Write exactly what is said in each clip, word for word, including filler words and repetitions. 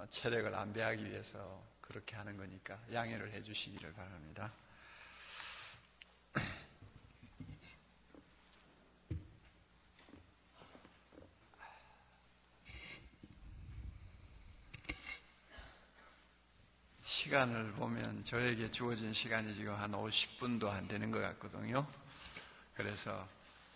체력을 안배하기 위해서 그렇게 하는 거니까 양해를 해 주시기를 바랍니다. 시간을 보면 저에게 주어진 시간이 지금 한 오십 분도 안 되는 것 같거든요. 그래서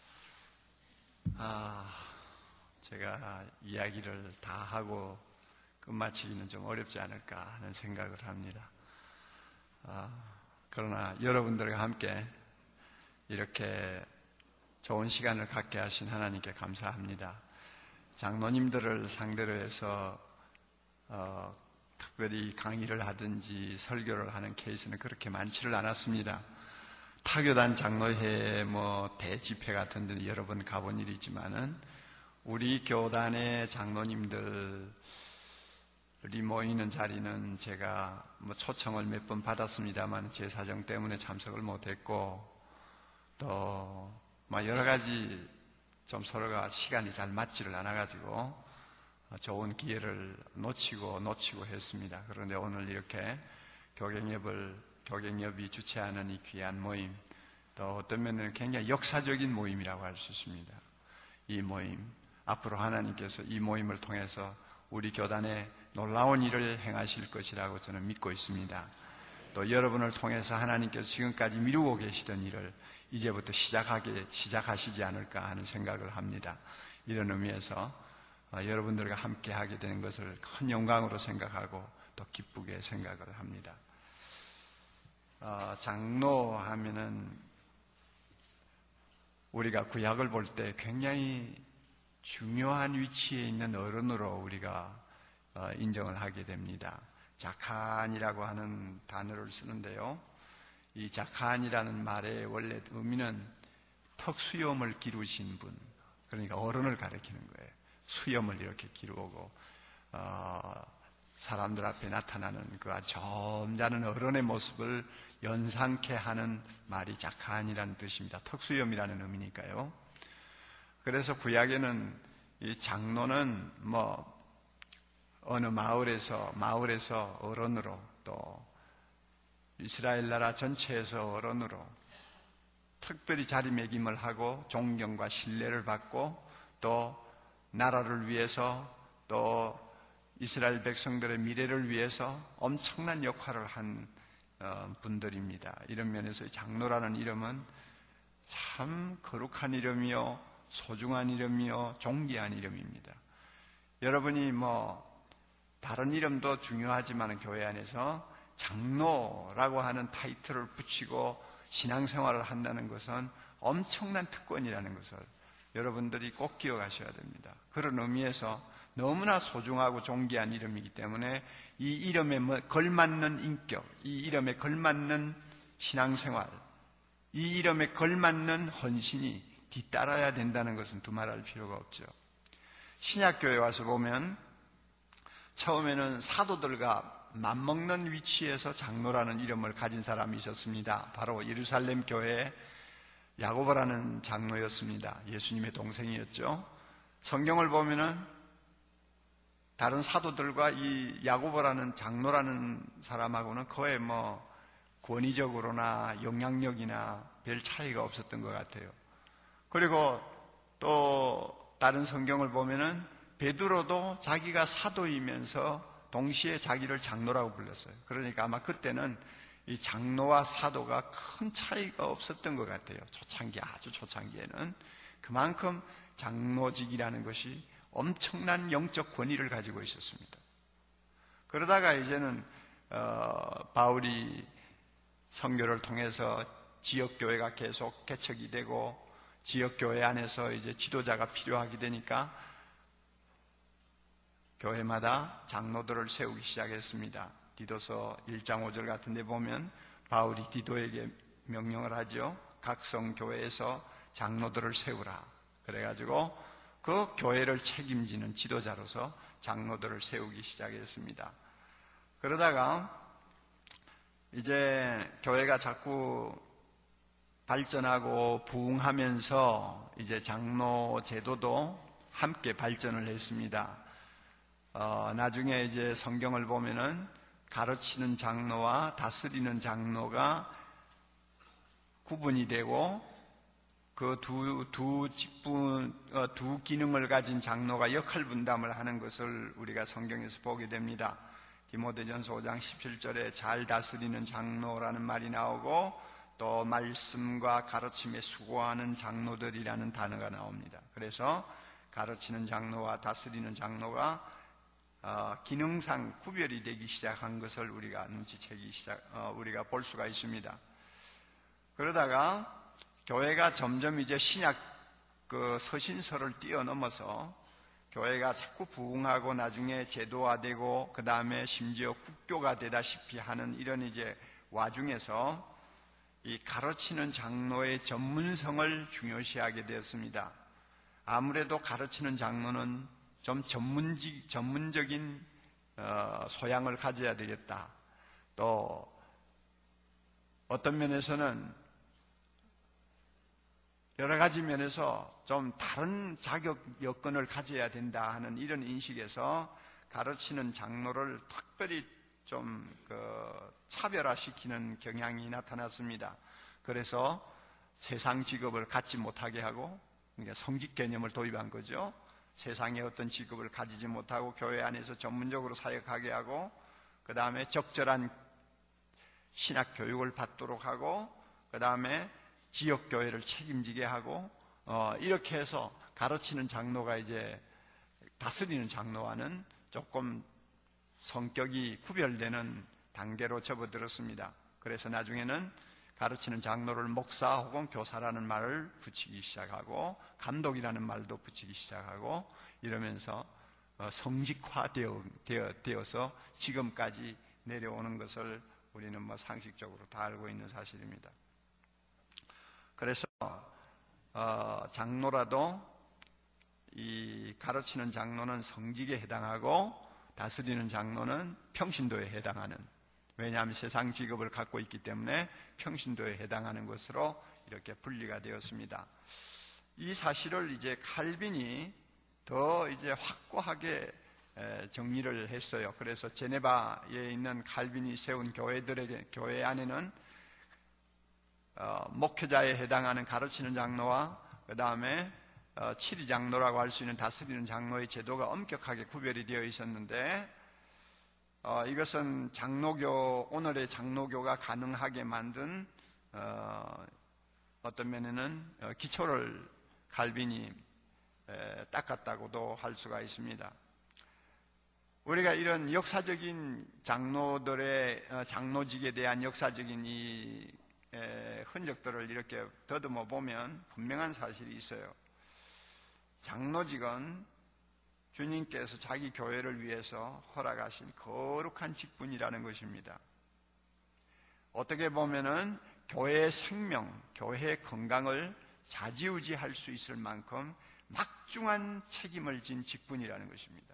아, 제가 이야기를 다 하고 끝마치기는 좀 어렵지 않을까 하는 생각을 합니다. 아, 그러나 여러분들과 함께 이렇게 좋은 시간을 갖게 하신 하나님께 감사합니다. 장로님들을 상대로 해서 어, 특별히 강의를 하든지 설교를 하는 케이스는 그렇게 많지를 않았습니다. 타교단 장로회 뭐 대집회 같은 데는 여러 번 가본 일이 있지만은 우리 교단의 장로님들이 모이는 자리는 제가 뭐 초청을 몇 번 받았습니다만 제 사정 때문에 참석을 못했고 또 뭐 여러 가지 좀 서로가 시간이 잘 맞지를 않아가지고 좋은 기회를 놓치고 놓치고 했습니다. 그런데 오늘 이렇게 교갱협을 교갱협이 주최하는 이 귀한 모임, 또 어떤 면에는 굉장히 역사적인 모임이라고 할 수 있습니다. 이 모임, 앞으로 하나님께서 이 모임을 통해서 우리 교단에 놀라운 일을 행하실 것이라고 저는 믿고 있습니다. 또 여러분을 통해서 하나님께서 지금까지 미루고 계시던 일을 이제부터 시작하게, 시작하시지 않을까 하는 생각을 합니다. 이런 의미에서 여러분들과 함께 하게 되는 것을 큰 영광으로 생각하고 또 기쁘게 생각을 합니다. 어, 장로 하면은 우리가 구약을 볼 때 굉장히 중요한 위치에 있는 어른으로 우리가 어, 인정을 하게 됩니다. 자칸이라고 하는 단어를 쓰는데요. 이 자칸이라는 말의 원래 의미는 턱수염을 기르신 분, 그러니까 어른을 가리키는 거예요. 수염을 이렇게 기르고 어, 사람들 앞에 나타나는 그 아주 점잖은 어른의 모습을 연상케 하는 말이 자칸이라는 뜻입니다. 턱수염이라는 의미니까요. 그래서 구약에는 이 장로는 뭐 어느 마을에서 마을에서 어른으로 또 이스라엘 나라 전체에서 어른으로 특별히 자리매김을 하고 존경과 신뢰를 받고 또 나라를 위해서 또 이스라엘 백성들의 미래를 위해서 엄청난 역할을 한 분들입니다. 이런 면에서 장로라는 이름은 참 거룩한 이름이요, 소중한 이름이요, 존귀한 이름입니다. 여러분이 뭐 다른 이름도 중요하지만 교회 안에서 장로라고 하는 타이틀을 붙이고 신앙생활을 한다는 것은 엄청난 특권이라는 것을 여러분들이 꼭 기억하셔야 됩니다. 그런 의미에서 너무나 소중하고 존귀한 이름이기 때문에 이 이름에 걸맞는 인격, 이 이름에 걸맞는 신앙생활, 이 이름에 걸맞는 헌신이 뒤따라야 된다는 것은 두말할 필요가 없죠. 신약교회 와서 보면 처음에는 사도들과 맞먹는 위치에서 장로라는 이름을 가진 사람이 있었습니다. 바로 예루살렘 교회의 야고보라는 장로였습니다. 예수님의 동생이었죠. 성경을 보면은 다른 사도들과 이 야고보라는 장로라는 사람하고는 거의 뭐 권위적으로나 영향력이나 별 차이가 없었던 것 같아요. 그리고 또 다른 성경을 보면은 베드로도 자기가 사도이면서 동시에 자기를 장로라고 불렀어요. 그러니까 아마 그때는 이 장로와 사도가 큰 차이가 없었던 것 같아요. 초창기, 아주 초창기에는. 그만큼 장로직이라는 것이 엄청난 영적 권위를 가지고 있었습니다. 그러다가 이제는 어, 바울이 선교를 통해서 지역교회가 계속 개척이 되고 지역교회 안에서 이제 지도자가 필요하게 되니까 교회마다 장로들을 세우기 시작했습니다. 디도서 일 장 오 절 같은 데 보면 바울이 디도에게 명령을 하죠. 각 성교회에서 장로들을 세우라. 그래가지고 그 교회를 책임지는 지도자로서 장로들을 세우기 시작했습니다. 그러다가 이제 교회가 자꾸 발전하고 부흥하면서 이제 장로 제도도 함께 발전을 했습니다. 어, 나중에 이제 성경을 보면은 가르치는 장로와 다스리는 장로가 구분이 되고 그 두, 두 직분, 어, 두 기능을 가진 장로가 역할 분담을 하는 것을 우리가 성경에서 보게 됩니다. 디모데전서 오 장 십칠 절에 잘 다스리는 장로라는 말이 나오고 또 말씀과 가르침에 수고하는 장로들이라는 단어가 나옵니다. 그래서 가르치는 장로와 다스리는 장로가 어, 기능상 구별이 되기 시작한 것을 우리가 눈치채기 시작, 어, 우리가 볼 수가 있습니다. 그러다가 교회가 점점 이제 신약 그 서신서를 뛰어넘어서 교회가 자꾸 부흥하고 나중에 제도화되고 그 다음에 심지어 국교가 되다시피 하는 이런 이제 와중에서 이 가르치는 장로의 전문성을 중요시하게 되었습니다. 아무래도 가르치는 장로는 좀 전문지, 전문적인 어, 소양을 가져야 되겠다. 또 어떤 면에서는 여러 가지 면에서 좀 다른 자격 여건을 가져야 된다 하는 이런 인식에서 가르치는 장로를 특별히 좀 그 차별화시키는 경향이 나타났습니다. 그래서 세상 직업을 갖지 못하게 하고 그러니까 성직 개념을 도입한 거죠. 세상의 어떤 직업을 가지지 못하고 교회 안에서 전문적으로 사역하게 하고 그 다음에 적절한 신학 교육을 받도록 하고 그 다음에 지역교회를 책임지게 하고 어, 이렇게 해서 가르치는 장로가 이제 다스리는 장로와는 조금 성격이 구별되는 단계로 접어들었습니다. 그래서 나중에는 가르치는 장로를 목사 혹은 교사라는 말을 붙이기 시작하고 감독이라는 말도 붙이기 시작하고 이러면서 성직화되어 되어, 되어서 지금까지 내려오는 것을 우리는 뭐 상식적으로 다 알고 있는 사실입니다. 그래서 어, 장로라도 이 가르치는 장로는 성직에 해당하고 다스리는 장로는 평신도에 해당하는, 왜냐하면 세상 직업을 갖고 있기 때문에 평신도에 해당하는 것으로 이렇게 분리가 되었습니다. 이 사실을 이제 칼빈이 더 이제 확고하게 정리를 했어요. 그래서 제네바에 있는 칼빈이 세운 교회들에게, 교회 안에는 어, 목회자에 해당하는 가르치는 장로와 그 다음에 어, 칠위 장로라고 할 수 있는 다스리는 장로의 제도가 엄격하게 구별이 되어 있었는데 어, 이것은 장로교, 오늘의 장로교가 가능하게 만든 어, 어떤 면에는 어, 기초를 칼빈이 에, 닦았다고도 할 수가 있습니다. 우리가 이런 역사적인 장로들의 어, 장로직에 대한 역사적인 이 에, 흔적들을 이렇게 더듬어 보면 분명한 사실이 있어요. 장로직은 주님께서 자기 교회를 위해서 허락하신 거룩한 직분이라는 것입니다. 어떻게 보면은 교회의 생명, 교회의 건강을 좌지우지할 수 있을 만큼 막중한 책임을 진 직분이라는 것입니다.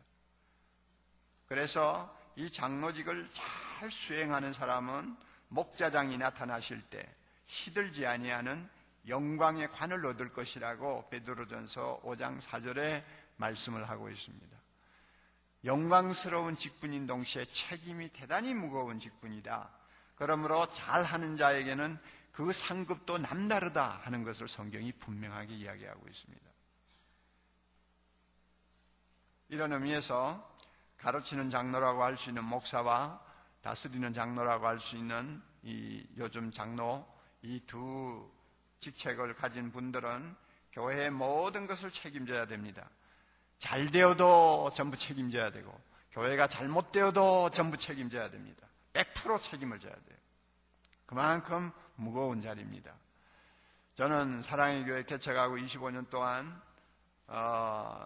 그래서 이 장로직을 잘 수행하는 사람은 목자장이 나타나실 때 시들지 아니하는 영광의 관을 얻을 것이라고 베드로전서 오 장 사 절에 말씀을 하고 있습니다. 영광스러운 직분인 동시에 책임이 대단히 무거운 직분이다. 그러므로 잘하는 자에게는 그 상급도 남다르다 하는 것을 성경이 분명하게 이야기하고 있습니다. 이런 의미에서 가르치는 장로라고 할 수 있는 목사와 다스리는 장로라고 할 수 있는 이 요즘 장로, 이 두 직책을 가진 분들은 교회의 모든 것을 책임져야 됩니다. 잘 되어도 전부 책임져야 되고 교회가 잘못되어도 전부 책임져야 됩니다. 백 퍼센트 책임을 져야 돼요. 그만큼 무거운 자리입니다. 저는 사랑의 교회 개척하고 이십오 년 동안 어,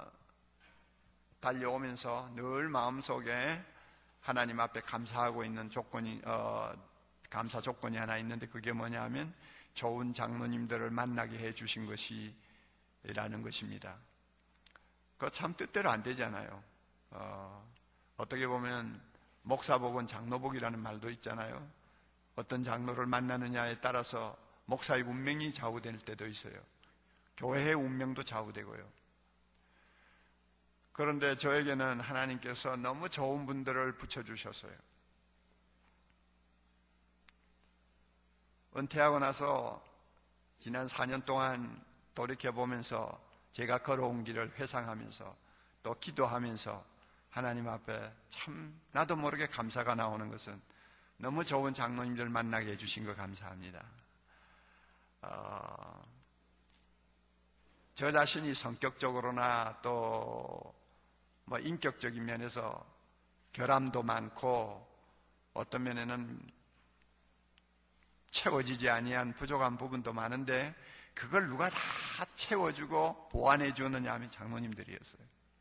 달려오면서 늘 마음속에 하나님 앞에 감사하고 있는 조건이 어, 감사 조건이 하나 있는데 그게 뭐냐 하면 좋은 장로님들을 만나게 해주신 것이라는 것입니다. 그거 참 뜻대로 안 되잖아요. 어, 어떻게 보면 목사복은 장로복이라는 말도 있잖아요. 어떤 장로를 만나느냐에 따라서 목사의 운명이 좌우될 때도 있어요. 교회의 운명도 좌우되고요. 그런데 저에게는 하나님께서 너무 좋은 분들을 붙여주셨어요. 은퇴하고 나서 지난 사 년 동안 돌이켜보면서 제가 걸어온 길을 회상하면서 또 기도하면서 하나님 앞에 참 나도 모르게 감사가 나오는 것은 너무 좋은 장로님들 만나게 해주신 거 감사합니다. 어, 저 자신이 성격적으로나 또 뭐 인격적인 면에서 결함도 많고 어떤 면에는 채워지지 아니한 부족한 부분도 많은데 그걸 누가 다 채워주고 보완해 주느냐 하면 장로님들이었어요.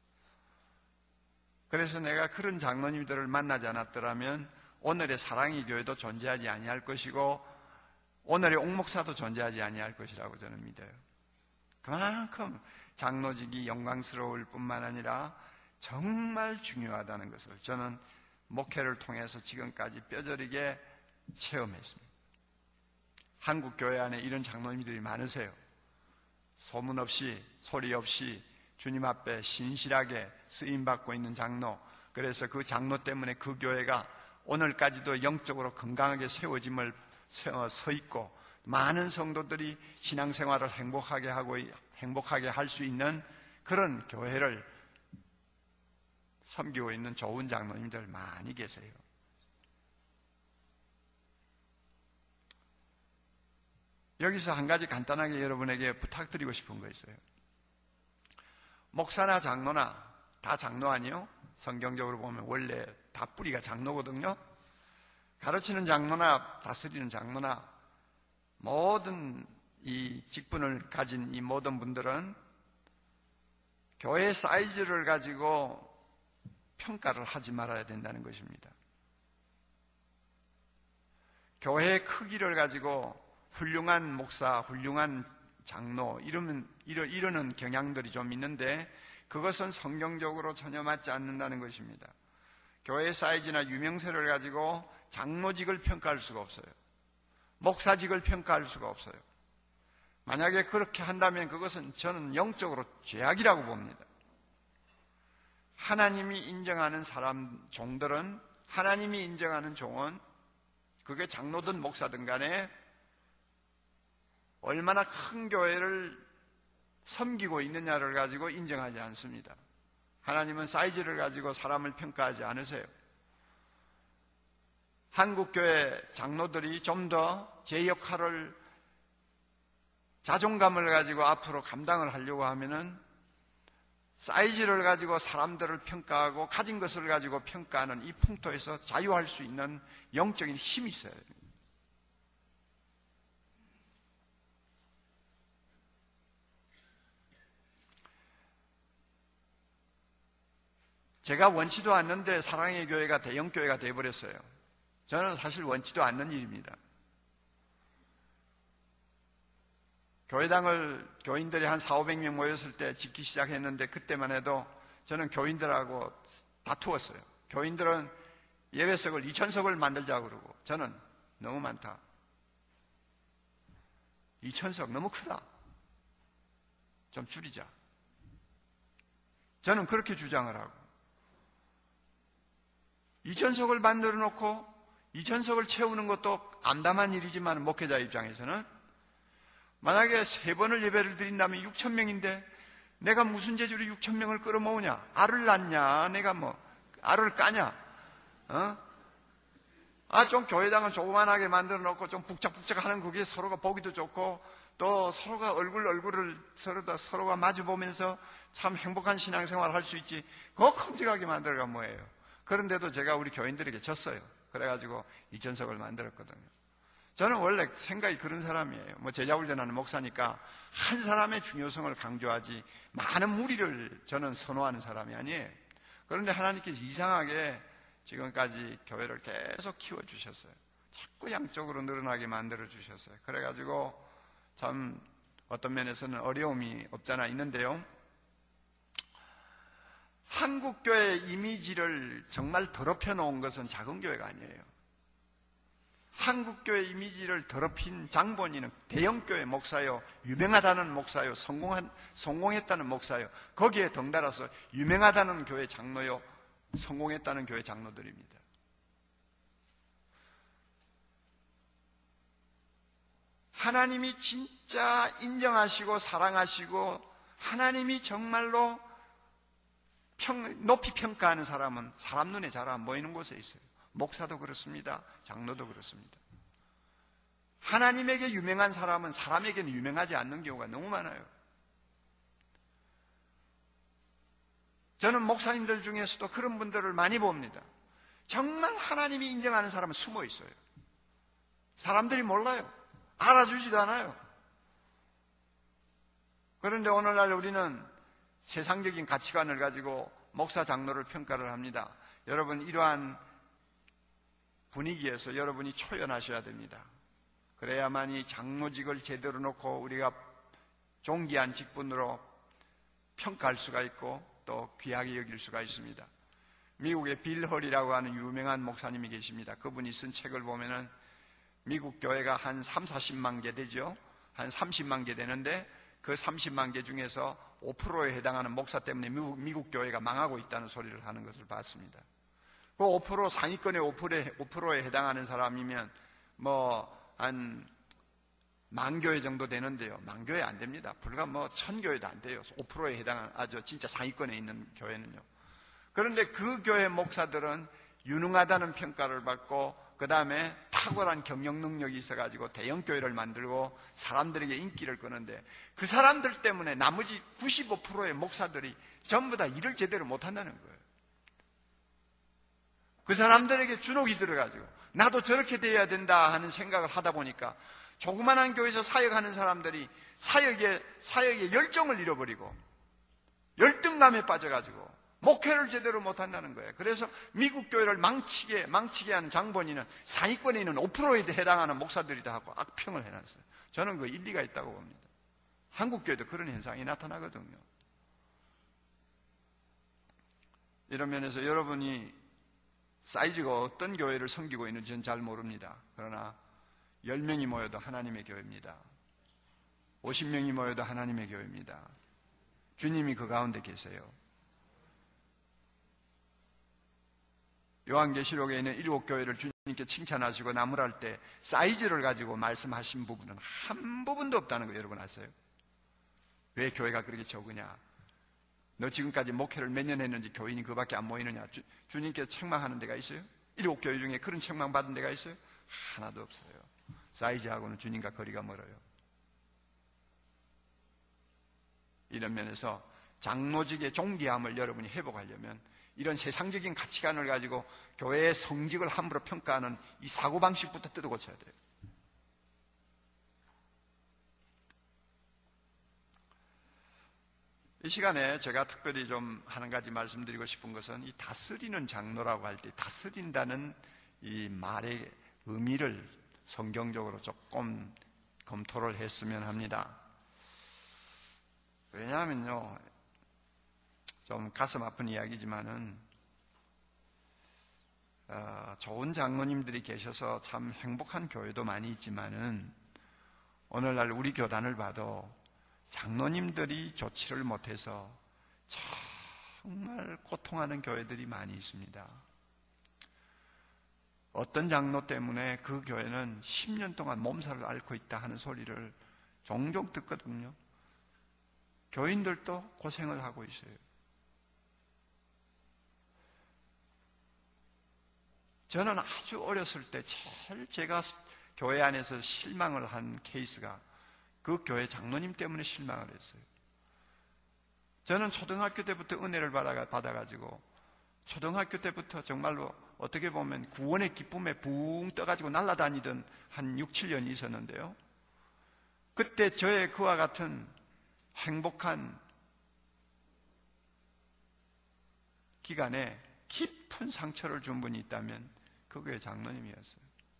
그래서 내가 그런 장로님들을 만나지 않았더라면 오늘의 사랑의 교회도 존재하지 아니할 것이고 오늘의 옥목사도 존재하지 아니할 것이라고 저는 믿어요. 그만큼 장로직이 영광스러울 뿐만 아니라 정말 중요하다는 것을 저는 목회를 통해서 지금까지 뼈저리게 체험했습니다. 한국 교회 안에 이런 장로님들이 많으세요. 소문 없이 소리 없이 주님 앞에 신실하게 쓰임받고 있는 장로, 그래서 그 장로 때문에 그 교회가 오늘까지도 영적으로 건강하게 세워짐을 서 있고 많은 성도들이 신앙생활을 행복하게 하고 행복하게 할 수 있는 그런 교회를 섬기고 있는 좋은 장로님들 많이 계세요. 여기서 한 가지 간단하게 여러분에게 부탁드리고 싶은 거 있어요. 목사나 장로나 다 장로 아니요? 성경적으로 보면 원래 다 뿌리가 장로거든요. 가르치는 장로나 다스리는 장로나 모든 이 직분을 가진 이 모든 분들은 교회 사이즈를 가지고 평가를 하지 말아야 된다는 것입니다. 교회의 크기를 가지고 훌륭한 목사, 훌륭한 장로 이러면 이러, 이러는 경향들이 좀 있는데 그것은 성경적으로 전혀 맞지 않는다는 것입니다. 교회 사이즈나 유명세를 가지고 장로직을 평가할 수가 없어요. 목사직을 평가할 수가 없어요. 만약에 그렇게 한다면 그것은 저는 영적으로 죄악이라고 봅니다. 하나님이 인정하는 사람, 종들은, 하나님이 인정하는 종은 그게 장로든 목사든 간에 얼마나 큰 교회를 섬기고 있느냐를 가지고 인정하지 않습니다. 하나님은 사이즈를 가지고 사람을 평가하지 않으세요. 한국교회 장로들이 좀 더 제 역할을 자존감을 가지고 앞으로 감당을 하려고 하면은 사이즈를 가지고 사람들을 평가하고 가진 것을 가지고 평가하는 이 풍토에서 자유할 수 있는 영적인 힘이 있어야 됩니다. 제가 원치도 않는데 사랑의 교회가 대형교회가 되어버렸어요. 저는 사실 원치도 않는 일입니다. 교회당을 교인들이 한 사오백 명 모였을 때 짓기 시작했는데 그때만 해도 저는 교인들하고 다투었어요. 교인들은 예배석을 이천 석을 만들자고 그러고 저는 너무 많다. 이천 석 너무 크다. 좀 줄이자. 저는 그렇게 주장을 하고 이천 석을 만들어 놓고 이천 석을 채우는 것도 암담한 일이지만 목회자 입장에서는 만약에 세 번을 예배를 드린다면 육천 명인데 내가 무슨 재주로 육천 명을 끌어모으냐? 알을 낳냐? 내가 뭐 알을 까냐? 어? 아, 좀 교회당을 조그만하게 만들어 놓고 좀 북적북적 하는 그게 서로가 보기도 좋고 또 서로가 얼굴 얼굴을 서로다 서로가 마주 보면서 참 행복한 신앙생활을 할 수 있지. 그거 큼직하게 만들어가 뭐예요? 그런데도 제가 우리 교인들에게 졌어요. 그래가지고 이천 석을 만들었거든요. 저는 원래 생각이 그런 사람이에요. 뭐 제자훈련하는 목사니까 한 사람의 중요성을 강조하지 많은 무리를 저는 선호하는 사람이 아니에요. 그런데 하나님께서 이상하게 지금까지 교회를 계속 키워주셨어요. 자꾸 양쪽으로 늘어나게 만들어주셨어요. 그래가지고 참 어떤 면에서는 어려움이 없잖아 있는데요. 한국교회의 이미지를 정말 더럽혀 놓은 것은 작은 교회가 아니에요. 한국교회 이미지를 더럽힌 장본인은 대형교회 목사요, 유명하다는 목사요, 성공한, 성공했다는 목사요, 거기에 덩달아서 유명하다는 교회 장로요, 성공했다는 교회 장로들입니다. 하나님이 진짜 인정하시고 사랑하시고 하나님이 정말로 평, 높이 평가하는 사람은 사람 눈에 잘 안 보이는 곳에 있어요. 목사도 그렇습니다. 장로도 그렇습니다. 하나님에게 유명한 사람은 사람에게는 유명하지 않는 경우가 너무 많아요. 저는 목사님들 중에서도 그런 분들을 많이 봅니다. 정말 하나님이 인정하는 사람은 숨어 있어요. 사람들이 몰라요. 알아주지도 않아요. 그런데 오늘날 우리는 세상적인 가치관을 가지고 목사 장로를 평가를 합니다. 여러분, 이러한 분위기에서 여러분이 초연하셔야 됩니다. 그래야만이 장로직을 제대로 놓고 우리가 존귀한 직분으로 평가할 수가 있고 또 귀하게 여길 수가 있습니다. 미국의 빌 헐이라고 하는 유명한 목사님이 계십니다. 그분이 쓴 책을 보면은 미국 교회가 한 삼사십만 개 되죠. 한 삼십만 개 되는데 그 삼십만 개 중에서 오 퍼센트에 해당하는 목사 때문에 미국, 미국 교회가 망하고 있다는 소리를 하는 것을 봤습니다. 그 오 퍼센트 상위권의 오 퍼센트에 해당하는 사람이면 뭐 한 만 교회 정도 되는데요. 만 교회 안 됩니다. 불과 뭐 천 교회도 안 돼요. 오 퍼센트에 해당하는 아주 진짜 상위권에 있는 교회는요. 그런데 그 교회 목사들은 유능하다는 평가를 받고 그 다음에 탁월한 경영 능력이 있어가지고 대형 교회를 만들고 사람들에게 인기를 끄는데 그 사람들 때문에 나머지 구십오 퍼센트의 목사들이 전부 다 일을 제대로 못한다는 거예요. 그 사람들에게 주눅이 들어가지고 나도 저렇게 돼야 된다 하는 생각을 하다 보니까 조그만한 교회에서 사역하는 사람들이 사역에, 사역에 열정을 잃어버리고 열등감에 빠져가지고 목회를 제대로 못한다는 거예요. 그래서 미국 교회를 망치게, 망치게 하는 장본인은 상위권에 있는 오 퍼센트에 해당하는 목사들이다 하고 악평을 해놨어요. 저는 그 일리가 있다고 봅니다. 한국 교회도 그런 현상이 나타나거든요. 이런 면에서 여러분이 사이즈가 어떤 교회를 섬기고 있는지 저는 잘 모릅니다. 그러나 열 명이 모여도 하나님의 교회입니다. 오십 명이 모여도 하나님의 교회입니다. 주님이 그 가운데 계세요. 요한계시록에 있는 일곱 교회를 주님께 칭찬하시고 나무랄 때 사이즈를 가지고 말씀하신 부분은 한 부분도 없다는 거 여러분 아세요? 왜 교회가 그렇게 적으냐? 너 지금까지 목회를 몇 년 했는지 교인이 그밖에 안 모이느냐? 주, 주님께서 책망하는 데가 있어요? 일곱 교회 중에 그런 책망 받은 데가 있어요? 하나도 없어요. 사이즈하고는 주님과 거리가 멀어요. 이런 면에서 장로직의 존귀함을 여러분이 회복하려면 이런 세상적인 가치관을 가지고 교회의 성직을 함부로 평가하는 이 사고방식부터 뜯어 고쳐야 돼요. 이 시간에 제가 특별히 좀 한 가지 말씀드리고 싶은 것은 이 다스리는 장로라고 할 때 다스린다는 이 말의 의미를 성경적으로 조금 검토를 했으면 합니다. 왜냐하면요, 좀 가슴 아픈 이야기지만은 어, 좋은 장로님들이 계셔서 참 행복한 교회도 많이 있지만은 오늘날 우리 교단을 봐도 장로님들이 좋지를 못해서 정말 고통하는 교회들이 많이 있습니다. 어떤 장로 때문에 그 교회는 십 년 동안 몸살을 앓고 있다 하는 소리를 종종 듣거든요. 교인들도 고생을 하고 있어요. 저는 아주 어렸을 때 제일 제가 교회 안에서 실망을 한 케이스가 그 교회 장로님 때문에 실망을 했어요. 저는 초등학교 때부터 은혜를 받아가지고 초등학교 때부터 정말로 어떻게 보면 구원의 기쁨에 붕 떠가지고 날아다니던 한 육, 칠 년이 있었는데요. 그때 저의 그와 같은 행복한 기간에 깊은 상처를 준 분이 있다면 그 교회 장로님이었어요.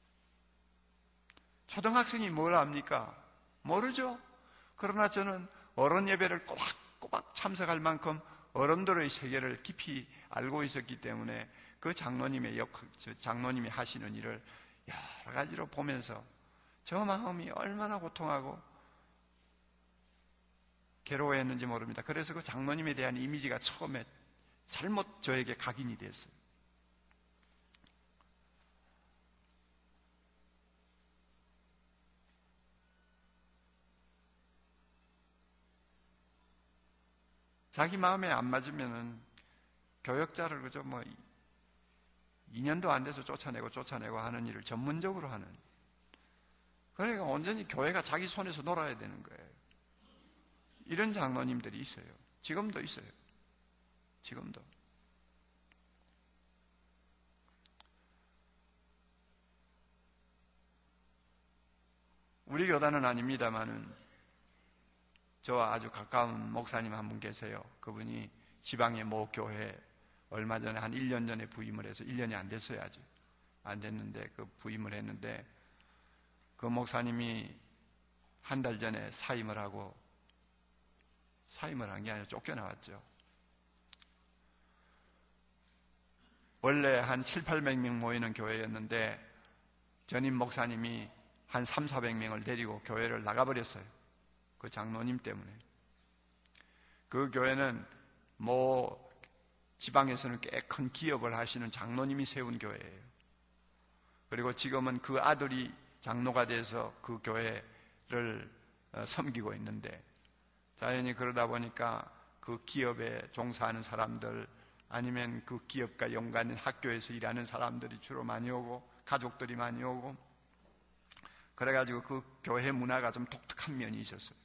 초등학생이 뭘 압니까? 모르죠. 그러나 저는 어른 예배를 꼬박꼬박 참석할 만큼 어른들의 세계를 깊이 알고 있었기 때문에 그 장로님의 역, 장로님이 하시는 일을 여러 가지로 보면서 저 마음이 얼마나 고통하고 괴로워했는지 모릅니다. 그래서 그 장로님에 대한 이미지가 처음에 잘못 저에게 각인이 됐어요. 자기 마음에 안 맞으면은 교역자를 그저 뭐 이 년도 안 돼서 쫓아내고 쫓아내고 하는 일을 전문적으로 하는. 그러니까 온전히 교회가 자기 손에서 놀아야 되는 거예요. 이런 장로님들이 있어요. 지금도 있어요. 지금도. 우리 교단은 아닙니다만은 저와 아주 가까운 목사님 한 분 계세요. 그분이 지방의 모 교회 얼마 전에 한 일 년 전에 부임을 해서 일 년이 안 됐어요. 아직 안 됐는데 그 부임을 했는데 그 목사님이 한 달 전에 사임을 하고 사임을 한 게 아니라 쫓겨나왔죠. 원래 한 칠팔백 명 모이는 교회였는데 전임 목사님이 한 삼사백 명을 데리고 교회를 나가버렸어요. 그 장로님 때문에. 그 교회는 뭐 지방에서는 꽤 큰 기업을 하시는 장로님이 세운 교회예요. 그리고 지금은 그 아들이 장로가 돼서 그 교회를 섬기고 있는데 자연히 그러다 보니까 그 기업에 종사하는 사람들 아니면 그 기업과 연관된 학교에서 일하는 사람들이 주로 많이 오고 가족들이 많이 오고 그래가지고 그 교회 문화가 좀 독특한 면이 있었어요.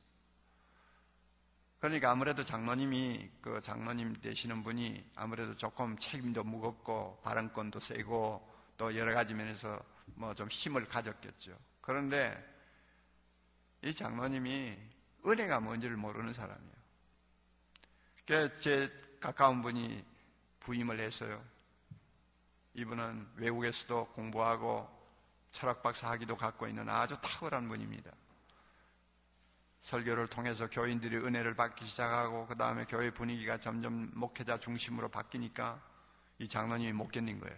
그러니까 아무래도 장로님이 그 장로님 되시는 분이 아무래도 조금 책임도 무겁고 발언권도 세고 또 여러 가지 면에서 뭐 좀 힘을 가졌겠죠. 그런데 이 장로님이 은혜가 뭔지를 모르는 사람이에요. 그래서 제 가까운 분이 부임을 했어요. 이분은 외국에서도 공부하고 철학박사 학위도 갖고 있는 아주 탁월한 분입니다. 설교를 통해서 교인들이 은혜를 받기 시작하고 그 다음에 교회 분위기가 점점 목회자 중심으로 바뀌니까 이 장로님이 못 견딘 거예요.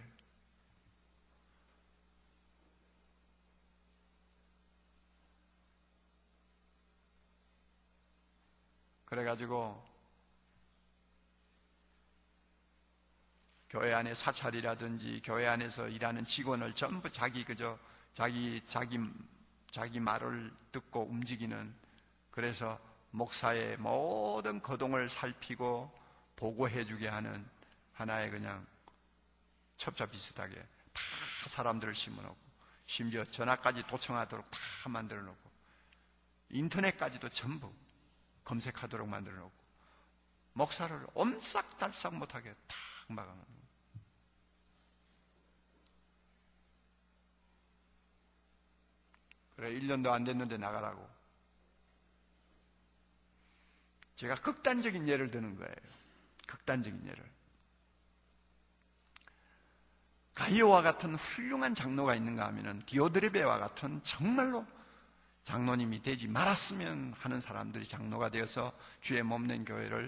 그래가지고 교회 안에 사찰이라든지 교회 안에서 일하는 직원을 전부 자기 그저 자기 자기 자기 말을 듣고 움직이는 그래서 목사의 모든 거동을 살피고 보고해주게 하는 하나의 그냥 첩자 비슷하게 다 사람들을 심어놓고 심지어 전화까지 도청하도록 다 만들어놓고 인터넷까지도 전부 검색하도록 만들어놓고 목사를 옴싹달싹 못하게 탁 막아놓는 거예요. 그래 일 년도 안 됐는데 나가라고. 제가 극단적인 예를 드는 거예요. 극단적인 예를. 가이오와 같은 훌륭한 장로가 있는가 하면은 디오드레베와 같은 정말로 장로님이 되지 말았으면 하는 사람들이 장로가 되어서 주의 몸낸 교회를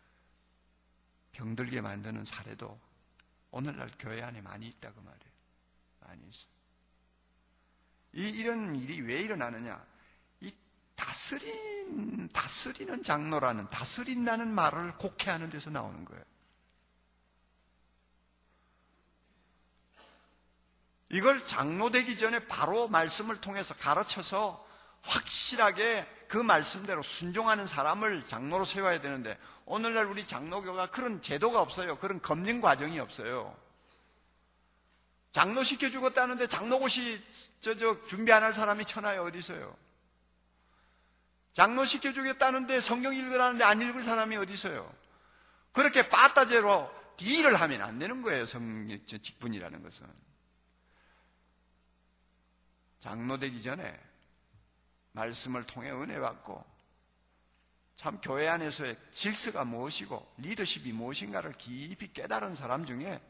병들게 만드는 사례도 오늘날 교회 안에 많이 있다 그 말이에요. 많이 있어요. 이, 이런 일이 왜 일어나느냐? 이 다스린, 다스리는 장로라는, 다스린다는 말을 곡해하는 데서 나오는 거예요. 이걸 장로 되기 전에 바로 말씀을 통해서 가르쳐서 확실하게 그 말씀대로 순종하는 사람을 장로로 세워야 되는데 오늘날 우리 장로교가 그런 제도가 없어요. 그런 검증 과정이 없어요. 장로 시켜주겠다는데 장로고시 저, 저 준비 안 할 사람이 천하에 어디 있어요? 장로 시켜주겠다는데 성경 읽으라는데 안 읽을 사람이 어디 있어요? 그렇게 빠따제로 딜을 하면 안 되는 거예요. 성 직분이라는 것은. 장로 되기 전에 말씀을 통해 은혜 받고 참 교회 안에서의 질서가 무엇이고 리더십이 무엇인가를 깊이 깨달은 사람 중에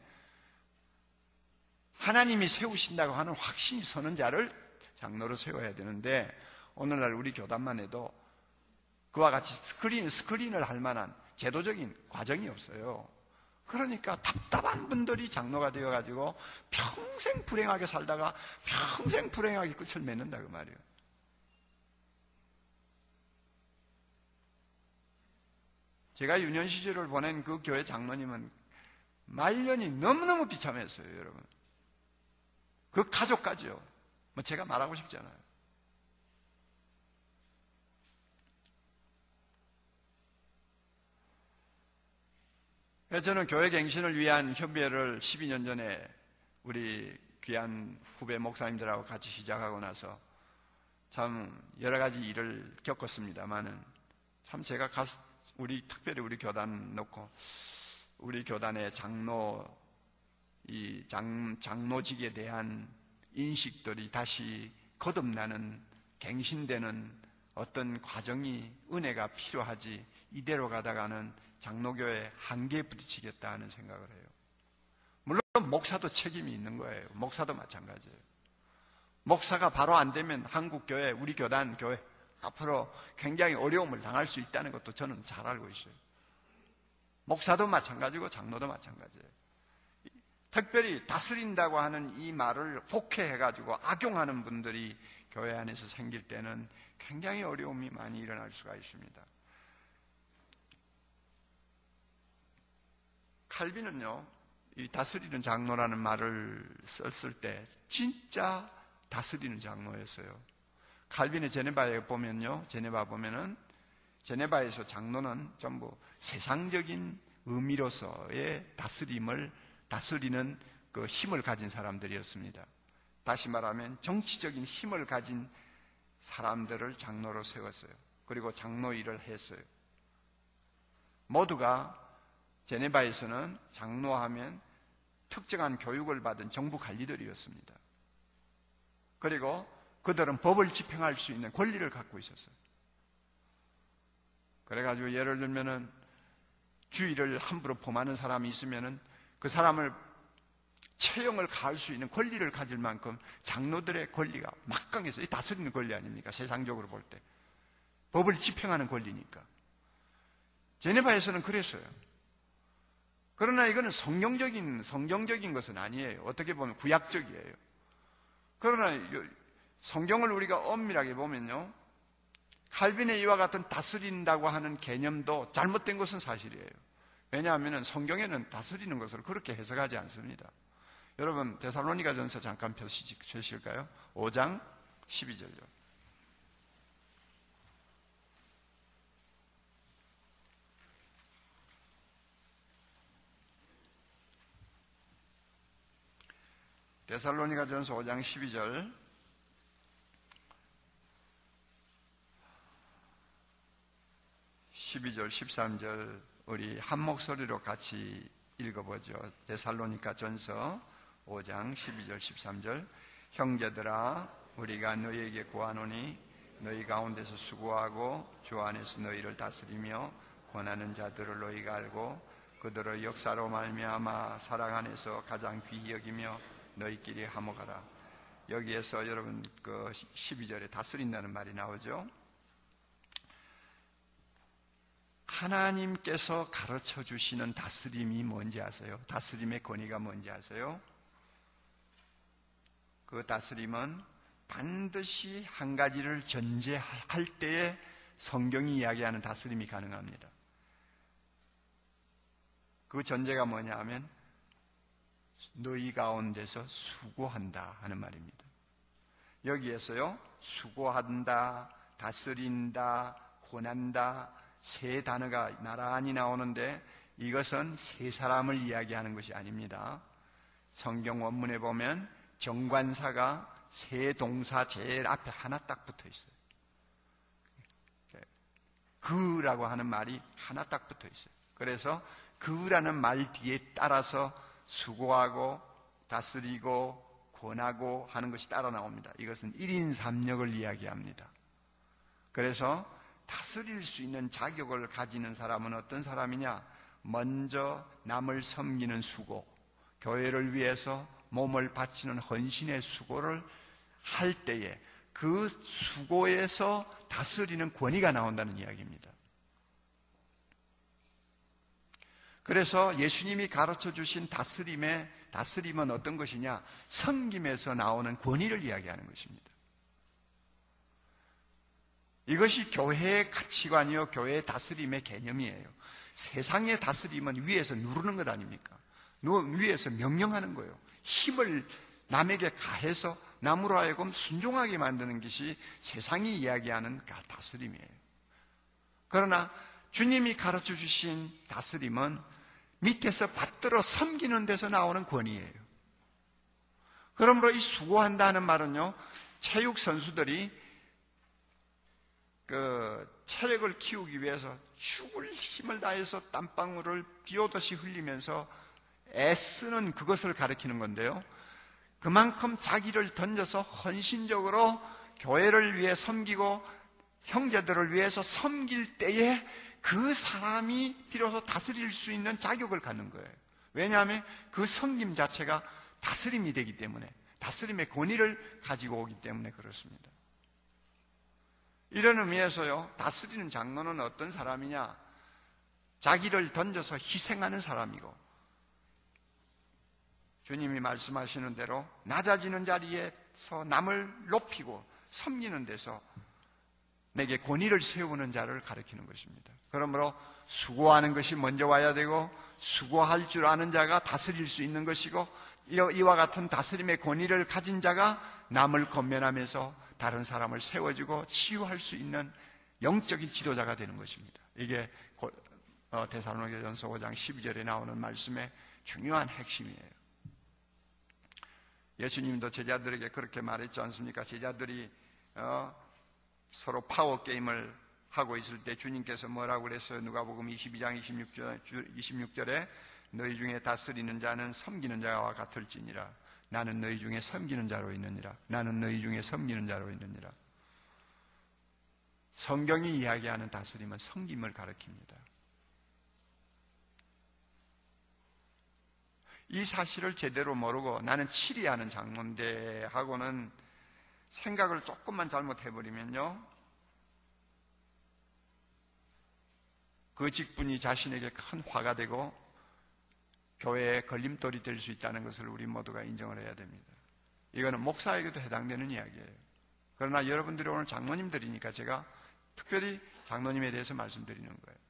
하나님이 세우신다고 하는 확신이 서는 자를 장로로 세워야 되는데 오늘날 우리 교단만 해도 그와 같이 스크린, 스크린을 할 만한 제도적인 과정이 없어요. 그러니까 답답한 분들이 장로가 되어가지고 평생 불행하게 살다가 평생 불행하게 끝을 맺는다 그 말이에요. 제가 유년 시절을 보낸 그 교회 장로님은 말년이 너무너무 비참했어요, 여러분. 그 가족까지요. 뭐 제가 말하고 싶지 않아요. 저는 교회 갱신을 위한 협의회를 십이 년 전에 우리 귀한 후배 목사님들하고 같이 시작하고 나서 참 여러 가지 일을 겪었습니다만은 참 제가 가, 우리 특별히 우리 교단 놓고 우리 교단의 장로 이 장, 장로직에 대한 인식들이 다시 거듭나는 갱신되는 어떤 과정이 은혜가 필요하지 이대로 가다가는 장로교회 한계에 부딪히겠다 하는 생각을 해요. 물론 목사도 책임이 있는 거예요. 목사도 마찬가지예요. 목사가 바로 안 되면 한국교회, 우리 교단, 교회 앞으로 굉장히 어려움을 당할 수 있다는 것도 저는 잘 알고 있어요. 목사도 마찬가지고 장로도 마찬가지예요. 특별히 다스린다고 하는 이 말을 폭해해가지고 악용하는 분들이 교회 안에서 생길 때는 굉장히 어려움이 많이 일어날 수가 있습니다. 칼빈은요, 이 다스리는 장로라는 말을 썼을 때 진짜 다스리는 장로였어요. 칼빈의 제네바에 보면요, 제네바 보면은 제네바에서 장로는 전부 세상적인 의미로서의 다스림을 다스리는 그 힘을 가진 사람들이었습니다. 다시 말하면 정치적인 힘을 가진 사람들을 장로로 세웠어요. 그리고 장로 일을 했어요. 모두가 제네바에서는 장로하면 특정한 교육을 받은 정부 관리들이었습니다. 그리고 그들은 법을 집행할 수 있는 권리를 갖고 있었어요. 그래가지고 예를 들면은 주의를 함부로 범하는 사람이 있으면은 그 사람을 처형을 가할 수 있는 권리를 가질 만큼 장로들의 권리가 막강해서 다스리는 권리 아닙니까? 세상적으로 볼 때. 법을 집행하는 권리니까. 제네바에서는 그랬어요. 그러나 이거는 성경적인, 성경적인 것은 아니에요. 어떻게 보면 구약적이에요. 그러나 성경을 우리가 엄밀하게 보면요, 칼빈의 이와 같은 다스린다고 하는 개념도 잘못된 것은 사실이에요. 왜냐하면 성경에는 다스리는 것을 그렇게 해석하지 않습니다. 여러분 데살로니가전서 잠깐 펴실까요? 오 장 십이 절요. 데살로니가전서 오 장 십이 절. 십이 절, 십삼 절 우리 한 목소리로 같이 읽어보죠. 데살로니가전서 오 장 십이 절, 십삼 절. 형제들아, 우리가 너희에게 구하노니 너희 가운데서 수고하고 주 안에서 너희를 다스리며 권하는 자들을 너희가 알고 그들의 역사로 말미암아 사랑 안에서 가장 귀히 여기며 너희끼리 화목하라. 여기에서 여러분 그 십이 절에 다스린다는 말이 나오죠. 하나님께서 가르쳐 주시는 다스림이 뭔지 아세요? 다스림의 권위가 뭔지 아세요? 그 다스림은 반드시 한 가지를 전제할 때에 성경이 이야기하는 다스림이 가능합니다. 그 전제가 뭐냐 하면 너희 가운데서 수고한다 하는 말입니다. 여기에서요, 수고한다, 다스린다, 권한다 세 단어가 나란히 나오는데 이것은 세 사람을 이야기하는 것이 아닙니다. 성경 원문에 보면 정관사가 세 동사 제일 앞에 하나 딱 붙어 있어요. 그라고 하는 말이 하나 딱 붙어 있어요. 그래서 그라는 말 뒤에 따라서 수고하고 다스리고 권하고 하는 것이 따라 나옵니다. 이것은 일인삼력을 이야기합니다. 그래서 다스릴 수 있는 자격을 가지는 사람은 어떤 사람이냐? 먼저 남을 섬기는 수고, 교회를 위해서 몸을 바치는 헌신의 수고를 할 때에 그 수고에서 다스리는 권위가 나온다는 이야기입니다. 그래서 예수님이 가르쳐 주신 다스림의 다스림은 어떤 것이냐? 섬김에서 나오는 권위를 이야기하는 것입니다. 이것이 교회의 가치관이요, 교회의 다스림의 개념이에요. 세상의 다스림은 위에서 누르는 것 아닙니까? 위에서 명령하는 거예요. 힘을 남에게 가해서 남으로 하여금 순종하게 만드는 것이 세상이 이야기하는 다스림이에요. 그러나 주님이 가르쳐 주신 다스림은 밑에서 받들어 섬기는 데서 나오는 권위예요. 그러므로 이 수고한다는 말은요, 체육 선수들이 그 체력을 키우기 위해서 죽을 힘을 다해서 땀방울을 비오듯이 흘리면서 애쓰는 그것을 가리키는 건데요. 그만큼 자기를 던져서 헌신적으로 교회를 위해 섬기고 형제들을 위해서 섬길 때에 그 사람이 비로소 다스릴 수 있는 자격을 갖는 거예요. 왜냐하면 그 섬김 자체가 다스림이 되기 때문에, 다스림의 권위를 가지고 오기 때문에 그렇습니다. 이런 의미에서요, 다스리는 장로는 어떤 사람이냐? 자기를 던져서 희생하는 사람이고, 주님이 말씀하시는 대로 낮아지는 자리에서 남을 높이고 섬기는 데서 내게 권위를 세우는 자를 가리키는 것입니다. 그러므로 수고하는 것이 먼저 와야 되고, 수고할 줄 아는 자가 다스릴 수 있는 것이고, 이와 같은 다스림의 권위를 가진 자가 남을 건면하면서 다른 사람을 세워주고 치유할 수 있는 영적인 지도자가 되는 것입니다. 이게 데살로니가전서 오 장 십이 절에 나오는 말씀의 중요한 핵심이에요. 예수님도 제자들에게 그렇게 말했지 않습니까? 제자들이 어, 서로 파워 게임을 하고 있을 때 주님께서 뭐라고 그랬어요? 누가복음 이십이 장 이십육 절에 너희 중에 다스리는 자는 섬기는 자와 같을지니라. 나는 너희 중에 섬기는 자로 있느니라. 나는 너희 중에 섬기는 자로 있느니라. 성경이 이야기하는 다스림은 섬김을 가리킵니다. 이 사실을 제대로 모르고 나는 치리하는 장로인데 하고는 생각을 조금만 잘못해버리면요, 그 직분이 자신에게 큰 화가 되고 교회의 걸림돌이 될 수 있다는 것을 우리 모두가 인정을 해야 됩니다. 이거는 목사에게도 해당되는 이야기예요. 그러나 여러분들이 오늘 장로님들이니까 제가 특별히 장로님에 대해서 말씀드리는 거예요.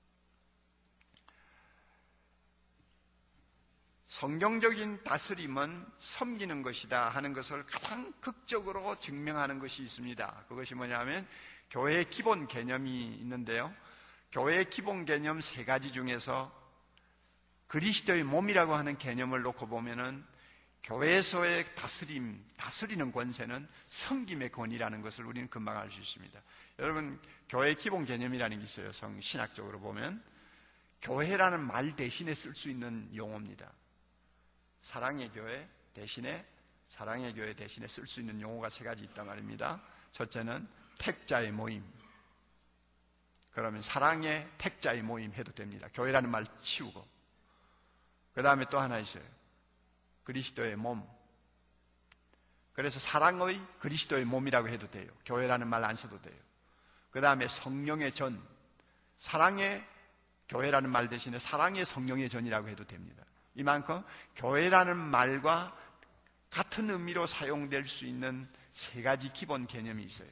성경적인 다스림은 섬기는 것이다 하는 것을 가장 극적으로 증명하는 것이 있습니다. 그것이 뭐냐면 교회의 기본 개념이 있는데요. 교회의 기본 개념 세 가지 중에서 그리스도의 몸이라고 하는 개념을 놓고 보면은 교회에서의 다스림, 다스리는 권세는 섬김의 권위라는 것을 우리는 금방 알 수 있습니다. 여러분, 교회의 기본 개념이라는 게 있어요. 성 신학적으로 보면 교회라는 말 대신에 쓸 수 있는 용어입니다. 사랑의 교회 대신에 사랑의 교회 대신에 쓸 수 있는 용어가 세 가지 있단 말입니다. 첫째는 택자의 모임. 그러면 사랑의 택자의 모임 해도 됩니다. 교회라는 말 치우고. 그 다음에 또 하나 있어요. 그리스도의 몸. 그래서 사랑의 그리스도의 몸이라고 해도 돼요. 교회라는 말 안 써도 돼요. 그 다음에 성령의 전. 사랑의 교회라는 말 대신에 사랑의 성령의 전이라고 해도 됩니다. 이만큼 교회라는 말과 같은 의미로 사용될 수 있는 세 가지 기본 개념이 있어요.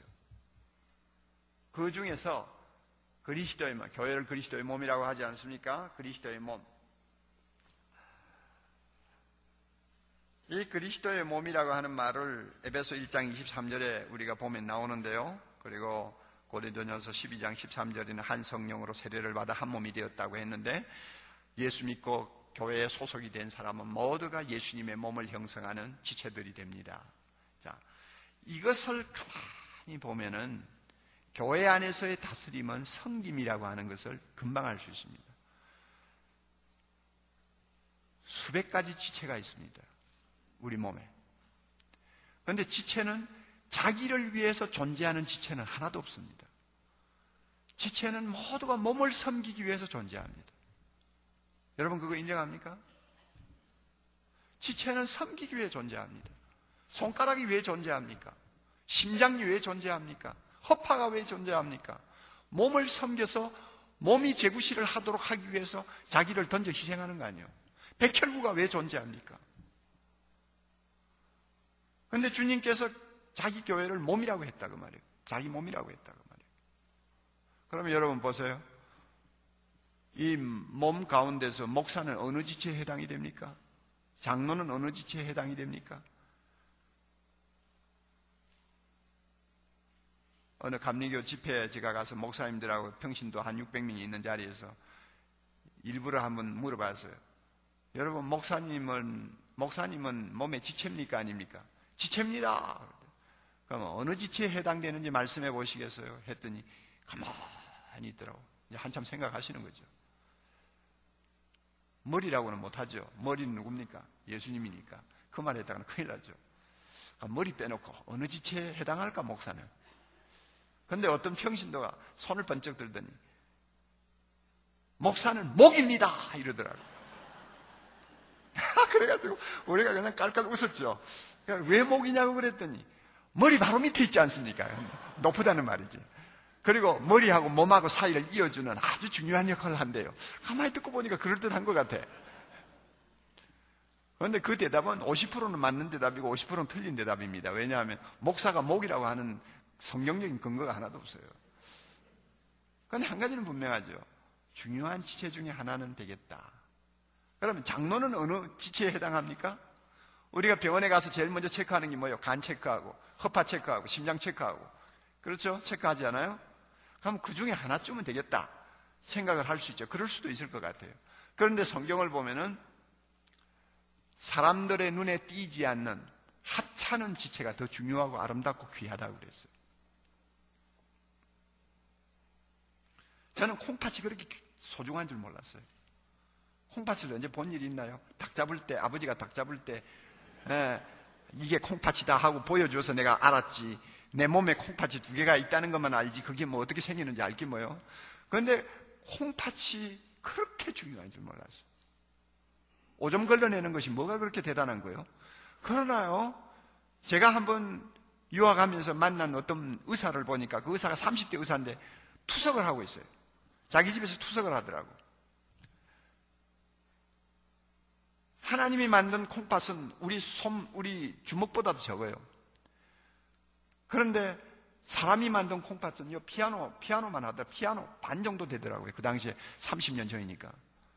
그 중에서 그리스도의 몸, 교회를 그리스도의 몸이라고 하지 않습니까? 그리스도의 몸. 이 그리스도의 몸이라고 하는 말을 에베소 일 장 이십삼 절에 우리가 보면 나오는데요. 그리고 고린도전서 십이 장 십삼 절에는 한 성령으로 세례를 받아 한 몸이 되었다고 했는데, 예수 믿고 교회에 소속이 된 사람은 모두가 예수님의 몸을 형성하는 지체들이 됩니다. 자, 이것을 가만히 보면은 교회 안에서의 다스림은 섬김이라고 하는 것을 금방 알 수 있습니다. 수백 가지 지체가 있습니다. 우리 몸에. 그런데 지체는 자기를 위해서 존재하는 지체는 하나도 없습니다. 지체는 모두가 몸을 섬기기 위해서 존재합니다. 여러분 그거 인정합니까? 지체는 섬기기 위해 존재합니다. 손가락이 왜 존재합니까? 심장이 왜 존재합니까? 허파가 왜 존재합니까? 몸을 섬겨서 몸이 제구실을 하도록 하기 위해서 자기를 던져 희생하는 거 아니에요. 백혈구가 왜 존재합니까? 그런데 주님께서 자기 교회를 몸이라고 했다 그 말이에요. 자기 몸이라고 했다 그 말이에요. 그러면 여러분 보세요. 이 몸 가운데서 목사는 어느 지체에 해당이 됩니까? 장로는 어느 지체에 해당이 됩니까? 어느 감리교 집회에 제가 가서 목사님들하고 평신도 한 육백 명이 있는 자리에서 일부러 한번 물어봤어요. 여러분, 목사님은, 목사님은 몸의 지체입니까? 아닙니까? 지체입니다. 그럼 어느 지체에 해당되는지 말씀해 보시겠어요? 했더니 가만히 있더라고. 이제 한참 생각하시는 거죠. 머리라고는 못하죠. 머리는 누굽니까? 예수님이니까. 그 말 했다가는 큰일 나죠. 머리 빼놓고 어느 지체에 해당할까, 목사는? 근데 어떤 평신도가 손을 번쩍 들더니 목사는 목입니다 이러더라고요. 그래가지고 우리가 그냥 깔깔 웃었죠. 왜 목이냐고 그랬더니 머리 바로 밑에 있지 않습니까? 높다는 말이지. 그리고 머리하고 몸하고 사이를 이어주는 아주 중요한 역할을 한대요. 가만히 듣고 보니까 그럴듯한 것 같아. 그런데 그 대답은 오십 퍼센트는 맞는 대답이고 오십 퍼센트는 틀린 대답입니다. 왜냐하면 목사가 목이라고 하는 성경적인 근거가 하나도 없어요. 그런데 한 가지는 분명하죠. 중요한 지체 중에 하나는 되겠다. 그러면 장로는 어느 지체에 해당합니까? 우리가 병원에 가서 제일 먼저 체크하는 게 뭐예요? 간 체크하고 허파 체크하고 심장 체크하고, 그렇죠? 체크하지 않아요? 그럼 그 중에 하나쯤은 되겠다 생각을 할 수 있죠. 그럴 수도 있을 것 같아요. 그런데 성경을 보면은 사람들의 눈에 띄지 않는 하찮은 지체가 더 중요하고 아름답고 귀하다고 그랬어요. 저는 콩팥이 그렇게 소중한 줄 몰랐어요. 콩팥을 언제 본 일이 있나요? 닭 잡을 때, 아버지가 닭 잡을 때 에, 이게 콩팥이다 하고 보여줘서 내가 알았지. 내 몸에 콩팥이 두 개가 있다는 것만 알지 그게 뭐 어떻게 생기는지 알기 뭐예요. 그런데 콩팥이 그렇게 중요한 줄 몰랐어요. 오줌 걸러내는 것이 뭐가 그렇게 대단한 거예요? 그러나요, 제가 한번 유학하면서 만난 어떤 의사를 보니까 그 의사가 삼십 대 의사인데 투석을 하고 있어요. 자기 집에서 투석을 하더라고. 하나님이 만든 콩팥은 우리 손, 우리 주먹보다도 적어요. 그런데 사람이 만든 콩팥은요, 피아노, 피아노만 하더라. 피아노 반 정도 되더라고요. 그 당시에 삼십 년 전이니까.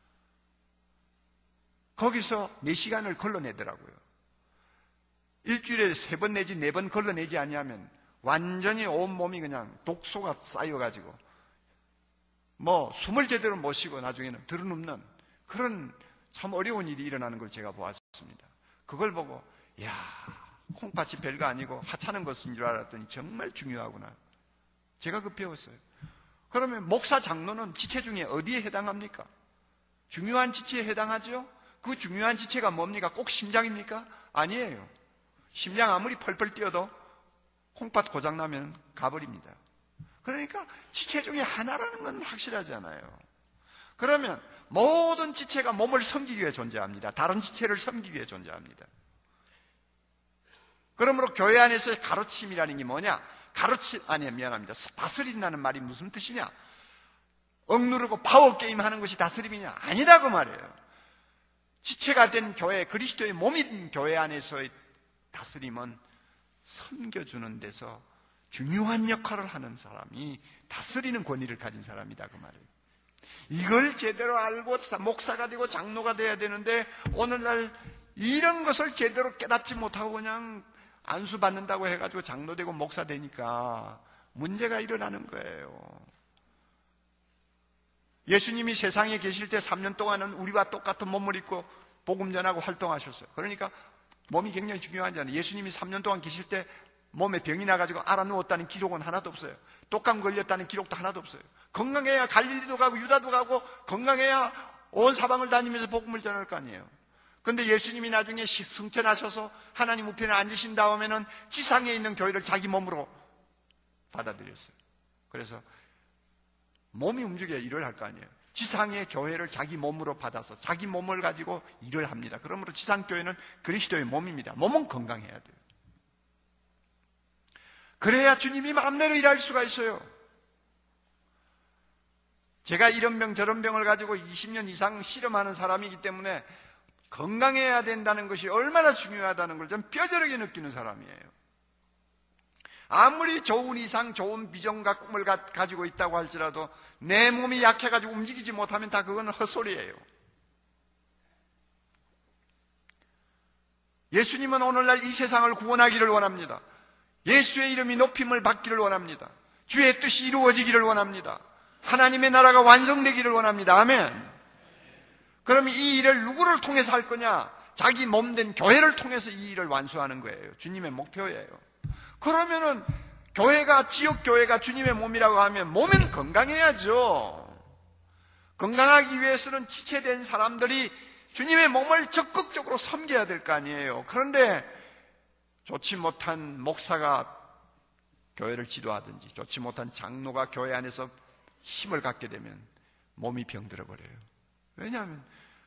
거기서 네 시간을 걸러내더라고요. 일주일에 세 번 내지 네 번 걸러내지 아니하면 완전히 온몸이 그냥 독소가 쌓여가지고 뭐 숨을 제대로 못 쉬고 나중에는 들어눕는 그런 참 어려운 일이 일어나는 걸 제가 보았습니다. 그걸 보고 야, 콩팥이 별거 아니고 하찮은 것인 줄 알았더니 정말 중요하구나. 제가 그 배웠어요. 그러면 목사 장로는 지체 중에 어디에 해당합니까? 중요한 지체에 해당하죠? 그 중요한 지체가 뭡니까? 꼭 심장입니까? 아니에요. 심장 아무리 펄펄 뛰어도 콩팥 고장나면 가버립니다. 그러니까 지체 중에 하나라는 건 확실하잖아요. 그러면 모든 지체가 몸을 섬기기 위해 존재합니다. 다른 지체를 섬기기 위해 존재합니다. 그러므로 교회 안에서의 가르침이라는 게 뭐냐? 가르침, 아니 미안합니다. 다스린다는 말이 무슨 뜻이냐? 억누르고 파워게임 하는 것이 다스림이냐? 아니다 그 말이에요. 지체가 된 교회, 그리스도의 몸인 교회 안에서의 다스림은 섬겨주는 데서 중요한 역할을 하는 사람이 다스리는 권위를 가진 사람이다 그 말이에요. 이걸 제대로 알고 목사가 되고 장로가 돼야 되는데 오늘날 이런 것을 제대로 깨닫지 못하고 그냥 안수받는다고 해가지고 장로 되고 목사 되니까 문제가 일어나는 거예요. 예수님이 세상에 계실 때 삼 년 동안은 우리와 똑같은 몸을 입고 복음 전하고 활동하셨어요. 그러니까 몸이 굉장히 중요하잖아요. 예수님이 삼 년 동안 계실 때 몸에 병이 나가지고 알아 누웠다는 기록은 하나도 없어요. 독감 걸렸다는 기록도 하나도 없어요. 건강해야 갈릴리도 가고 유다도 가고 건강해야 온 사방을 다니면서 복음을 전할 거 아니에요. 그런데 예수님이 나중에 승천하셔서 하나님 우편에 앉으신 다음에는 지상에 있는 교회를 자기 몸으로 받아들였어요. 그래서 몸이 움직여야 일을 할 거 아니에요. 지상의 교회를 자기 몸으로 받아서 자기 몸을 가지고 일을 합니다. 그러므로 지상교회는 그리스도의 몸입니다. 몸은 건강해야 돼요. 그래야 주님이 마음대로 일할 수가 있어요. 제가 이런 병 저런 병을 가지고 이십 년 이상 실험하는 사람이기 때문에 건강해야 된다는 것이 얼마나 중요하다는 걸 좀 뼈저리게 느끼는 사람이에요. 아무리 좋은 이상 좋은 비전과 꿈을 가, 가지고 있다고 할지라도 내 몸이 약해가지고 움직이지 못하면 다 그건 헛소리예요. 예수님은 오늘날 이 세상을 구원하기를 원합니다. 예수의 이름이 높임을 받기를 원합니다. 주의 뜻이 이루어지기를 원합니다. 하나님의 나라가 완성되기를 원합니다. 아멘. 그럼 이 일을 누구를 통해서 할 거냐? 자기 몸된 교회를 통해서 이 일을 완수하는 거예요. 주님의 목표예요. 그러면은 교회가, 지역 교회가 주님의 몸이라고 하면 몸은 건강해야죠. 건강하기 위해서는 지체된 사람들이 주님의 몸을 적극적으로 섬겨야 될 거 아니에요. 그런데 좋지 못한 목사가 교회를 지도하든지 좋지 못한 장로가 교회 안에서 힘을 갖게 되면 몸이 병들어 버려요. 왜냐하면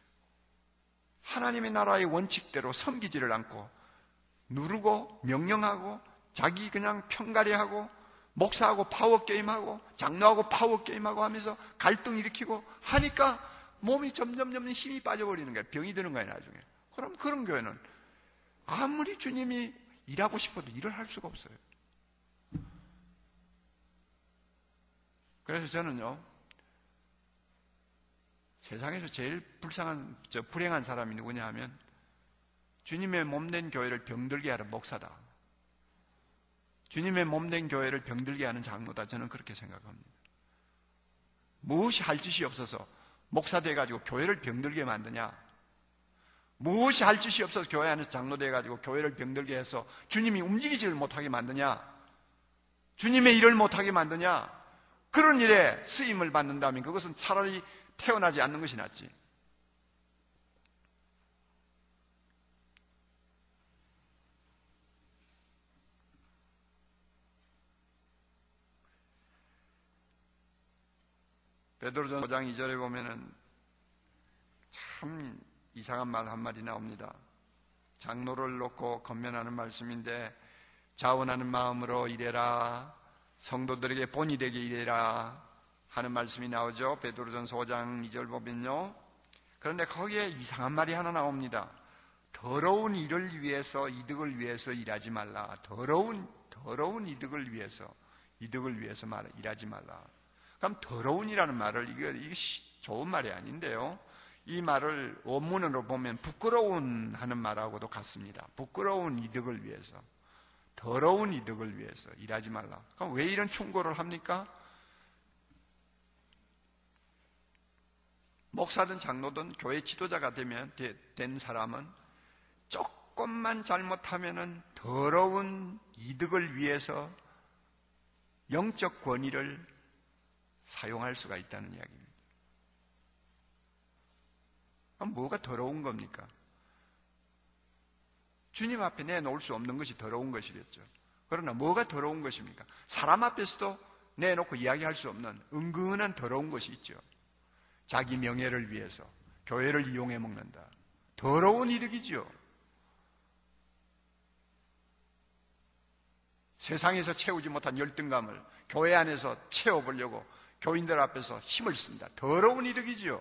하나님의 나라의 원칙대로 섬기지를 않고 누르고 명령하고 자기 그냥 편가리하고 목사하고 파워게임하고 장로하고 파워게임하고 하면서 갈등 일으키고 하니까 몸이 점점 점점 힘이 빠져버리는 거예요. 병이 드는 거예요 나중에. 그럼 그런 교회는 아무리 주님이 일하고 싶어도 일을 할 수가 없어요. 그래서 저는요, 세상에서 제일 불쌍한, 저 불행한 사람이 누구냐 하면 주님의 몸된 교회를 병들게 하는 목사다. 주님의 몸된 교회를 병들게 하는 장로다. 저는 그렇게 생각합니다. 무엇이 할 짓이 없어서 목사 돼가지고 교회를 병들게 만드냐? 무엇이 할 짓이 없어서 교회 안에서 장로 돼가지고 교회를 병들게 해서 주님이 움직이지를 못하게 만드냐? 주님의 일을 못하게 만드냐? 그런 일에 쓰임을 받는다면 그것은 차라리 태어나지 않는 것이 낫지. 베드로전서 오 장 이 절에 보면은 참 이상한 말 한마디 나옵니다. 장로를 놓고 권면하는 말씀인데 자원하는 마음으로 일해라. 성도들에게 본이 되게 일해라 하는 말씀이 나오죠. 베드로전서 오 장 이 절 보면요. 그런데 거기에 이상한 말이 하나 나옵니다. 더러운 일을 위해서, 이득을 위해서 일하지 말라. 더러운 더러운 이득을 위해서, 이득을 위해서 말 일하지 말라. 그럼 더러운이라는 말을, 이게, 이게 좋은 말이 아닌데요. 이 말을 원문으로 보면 부끄러운 하는 말하고도 같습니다. 부끄러운 이득을 위해서, 더러운 이득을 위해서 일하지 말라. 그럼 왜 이런 충고를 합니까? 목사든 장로든 교회 지도자가 되면, 된 사람은 조금만 잘못하면은 더러운 이득을 위해서 영적 권위를 사용할 수가 있다는 이야기입니다. 그럼 뭐가 더러운 겁니까? 주님 앞에 내놓을 수 없는 것이 더러운 것이겠죠. 그러나 뭐가 더러운 것입니까? 사람 앞에서도 내놓고 이야기할 수 없는 은근한 더러운 것이 있죠. 자기 명예를 위해서 교회를 이용해 먹는다. 더러운 이득이지요. 세상에서 채우지 못한 열등감을 교회 안에서 채워보려고 교인들 앞에서 힘을 씁니다. 더러운 이득이지요.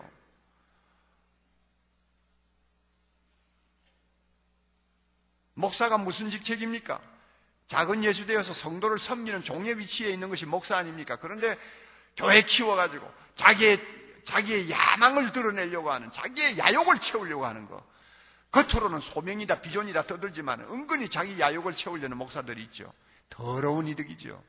목사가 무슨 직책입니까? 작은 예수되어서 성도를 섬기는 종의 위치에 있는 것이 목사 아닙니까? 그런데 교회 키워가지고 자기의, 자기의 야망을 드러내려고 하는, 자기의 야욕을 채우려고 하는 거. 겉으로는 소명이다, 비전이다 떠들지만 은근히 자기 야욕을 채우려는 목사들이 있죠. 더러운 이득이죠.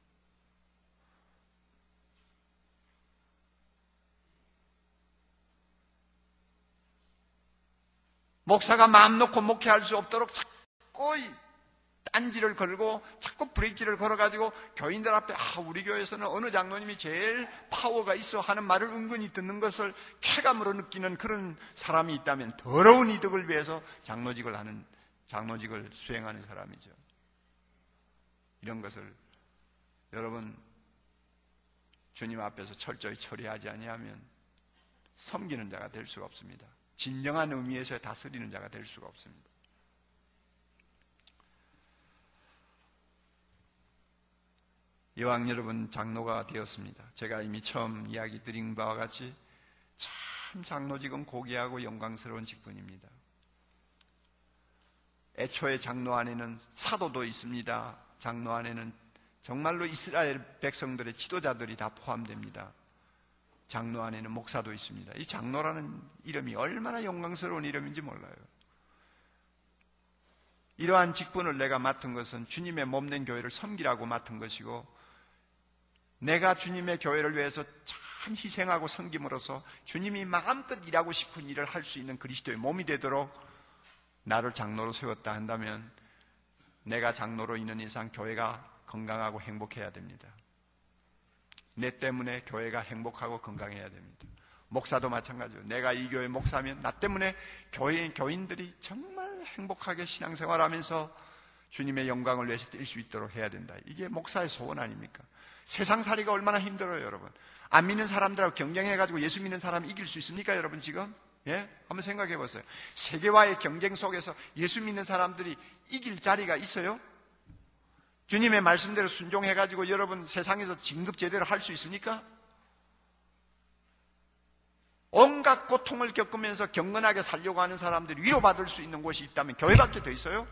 목사가 마음 놓고 목회할 수 없도록 자꾸 딴지를 걸고 자꾸 브레이크를 걸어가지고 교인들 앞에 아 우리 교회에서는 어느 장로님이 제일 파워가 있어 하는 말을 은근히 듣는 것을 쾌감으로 느끼는 그런 사람이 있다면 더러운 이득을 위해서 장로직을 하는, 장로직을 수행하는 사람이죠. 이런 것을 여러분 주님 앞에서 철저히 처리하지 아니하면 섬기는 자가 될 수가 없습니다. 진정한 의미에서 다스리는 자가 될 수가 없습니다. 여왕 여러분, 장로가 되었습니다. 제가 이미 처음 이야기 드린 바와 같이 참 장로직은 고귀하고 영광스러운 직분입니다. 애초에 장로 안에는 사도도 있습니다. 장로 안에는 정말로 이스라엘 백성들의 지도자들이 다 포함됩니다. 장로 안에는 목사도 있습니다. 이 장로라는 이름이 얼마나 영광스러운 이름인지 몰라요. 이러한 직분을 내가 맡은 것은 주님의 몸된 교회를 섬기라고 맡은 것이고, 내가 주님의 교회를 위해서 참 희생하고 섬김으로써 주님이 마음껏 일하고 싶은 일을 할 수 있는 그리스도의 몸이 되도록 나를 장로로 세웠다 한다면, 내가 장로로 있는 이상 교회가 건강하고 행복해야 됩니다. 내 때문에 교회가 행복하고 건강해야 됩니다. 목사도 마찬가지예요. 내가 이 교회 목사면 나 때문에 교회, 교인들이 정말 행복하게 신앙생활하면서 주님의 영광을 위해서 뛸 수 있도록 해야 된다. 이게 목사의 소원 아닙니까? 세상살이가 얼마나 힘들어요, 여러분. 안 믿는 사람들하고 경쟁해가지고 예수 믿는 사람 이길 수 있습니까, 여러분 지금? 예? 한번 생각해 보세요. 세계와의 경쟁 속에서 예수 믿는 사람들이 이길 자리가 있어요? 주님의 말씀대로 순종해가지고 여러분 세상에서 진급 제대로 할 수 있습니까? 온갖 고통을 겪으면서 경건하게 살려고 하는 사람들이 위로받을 수 있는 곳이 있다면 교회밖에 더 있어요?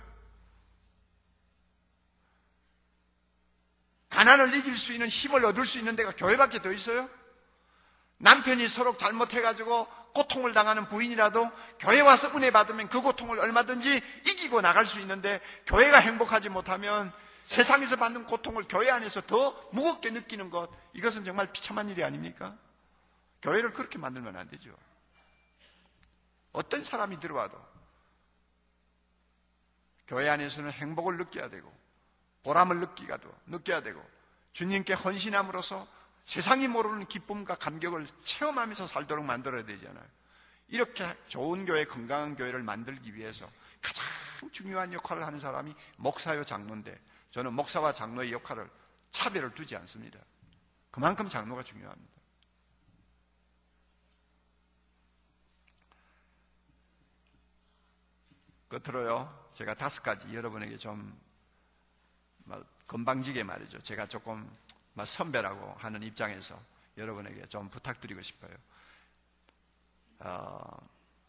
가난을 이길 수 있는 힘을 얻을 수 있는 데가 교회밖에 더 있어요? 남편이 서로 잘못해가지고 고통을 당하는 부인이라도 교회 와서 은혜 받으면 그 고통을 얼마든지 이기고 나갈 수 있는데, 교회가 행복하지 못하면 세상에서 받는 고통을 교회 안에서 더 무겁게 느끼는 것, 이것은 정말 비참한 일이 아닙니까? 교회를 그렇게 만들면 안 되죠. 어떤 사람이 들어와도 교회 안에서는 행복을 느껴야 되고 보람을 느끼가 느껴야 되고 주님께 헌신함으로써 세상이 모르는 기쁨과 감격을 체험하면서 살도록 만들어야 되잖아요. 이렇게 좋은 교회, 건강한 교회를 만들기 위해서 가장 중요한 역할을 하는 사람이 목사요 장로인데, 저는 목사와 장로의 역할을 차별을 두지 않습니다. 그만큼 장로가 중요합니다. 끝으로요, 제가 다섯 가지 여러분에게 좀 건방지게 말이죠, 제가 조금 선배라고 하는 입장에서 여러분에게 좀 부탁드리고 싶어요. 어,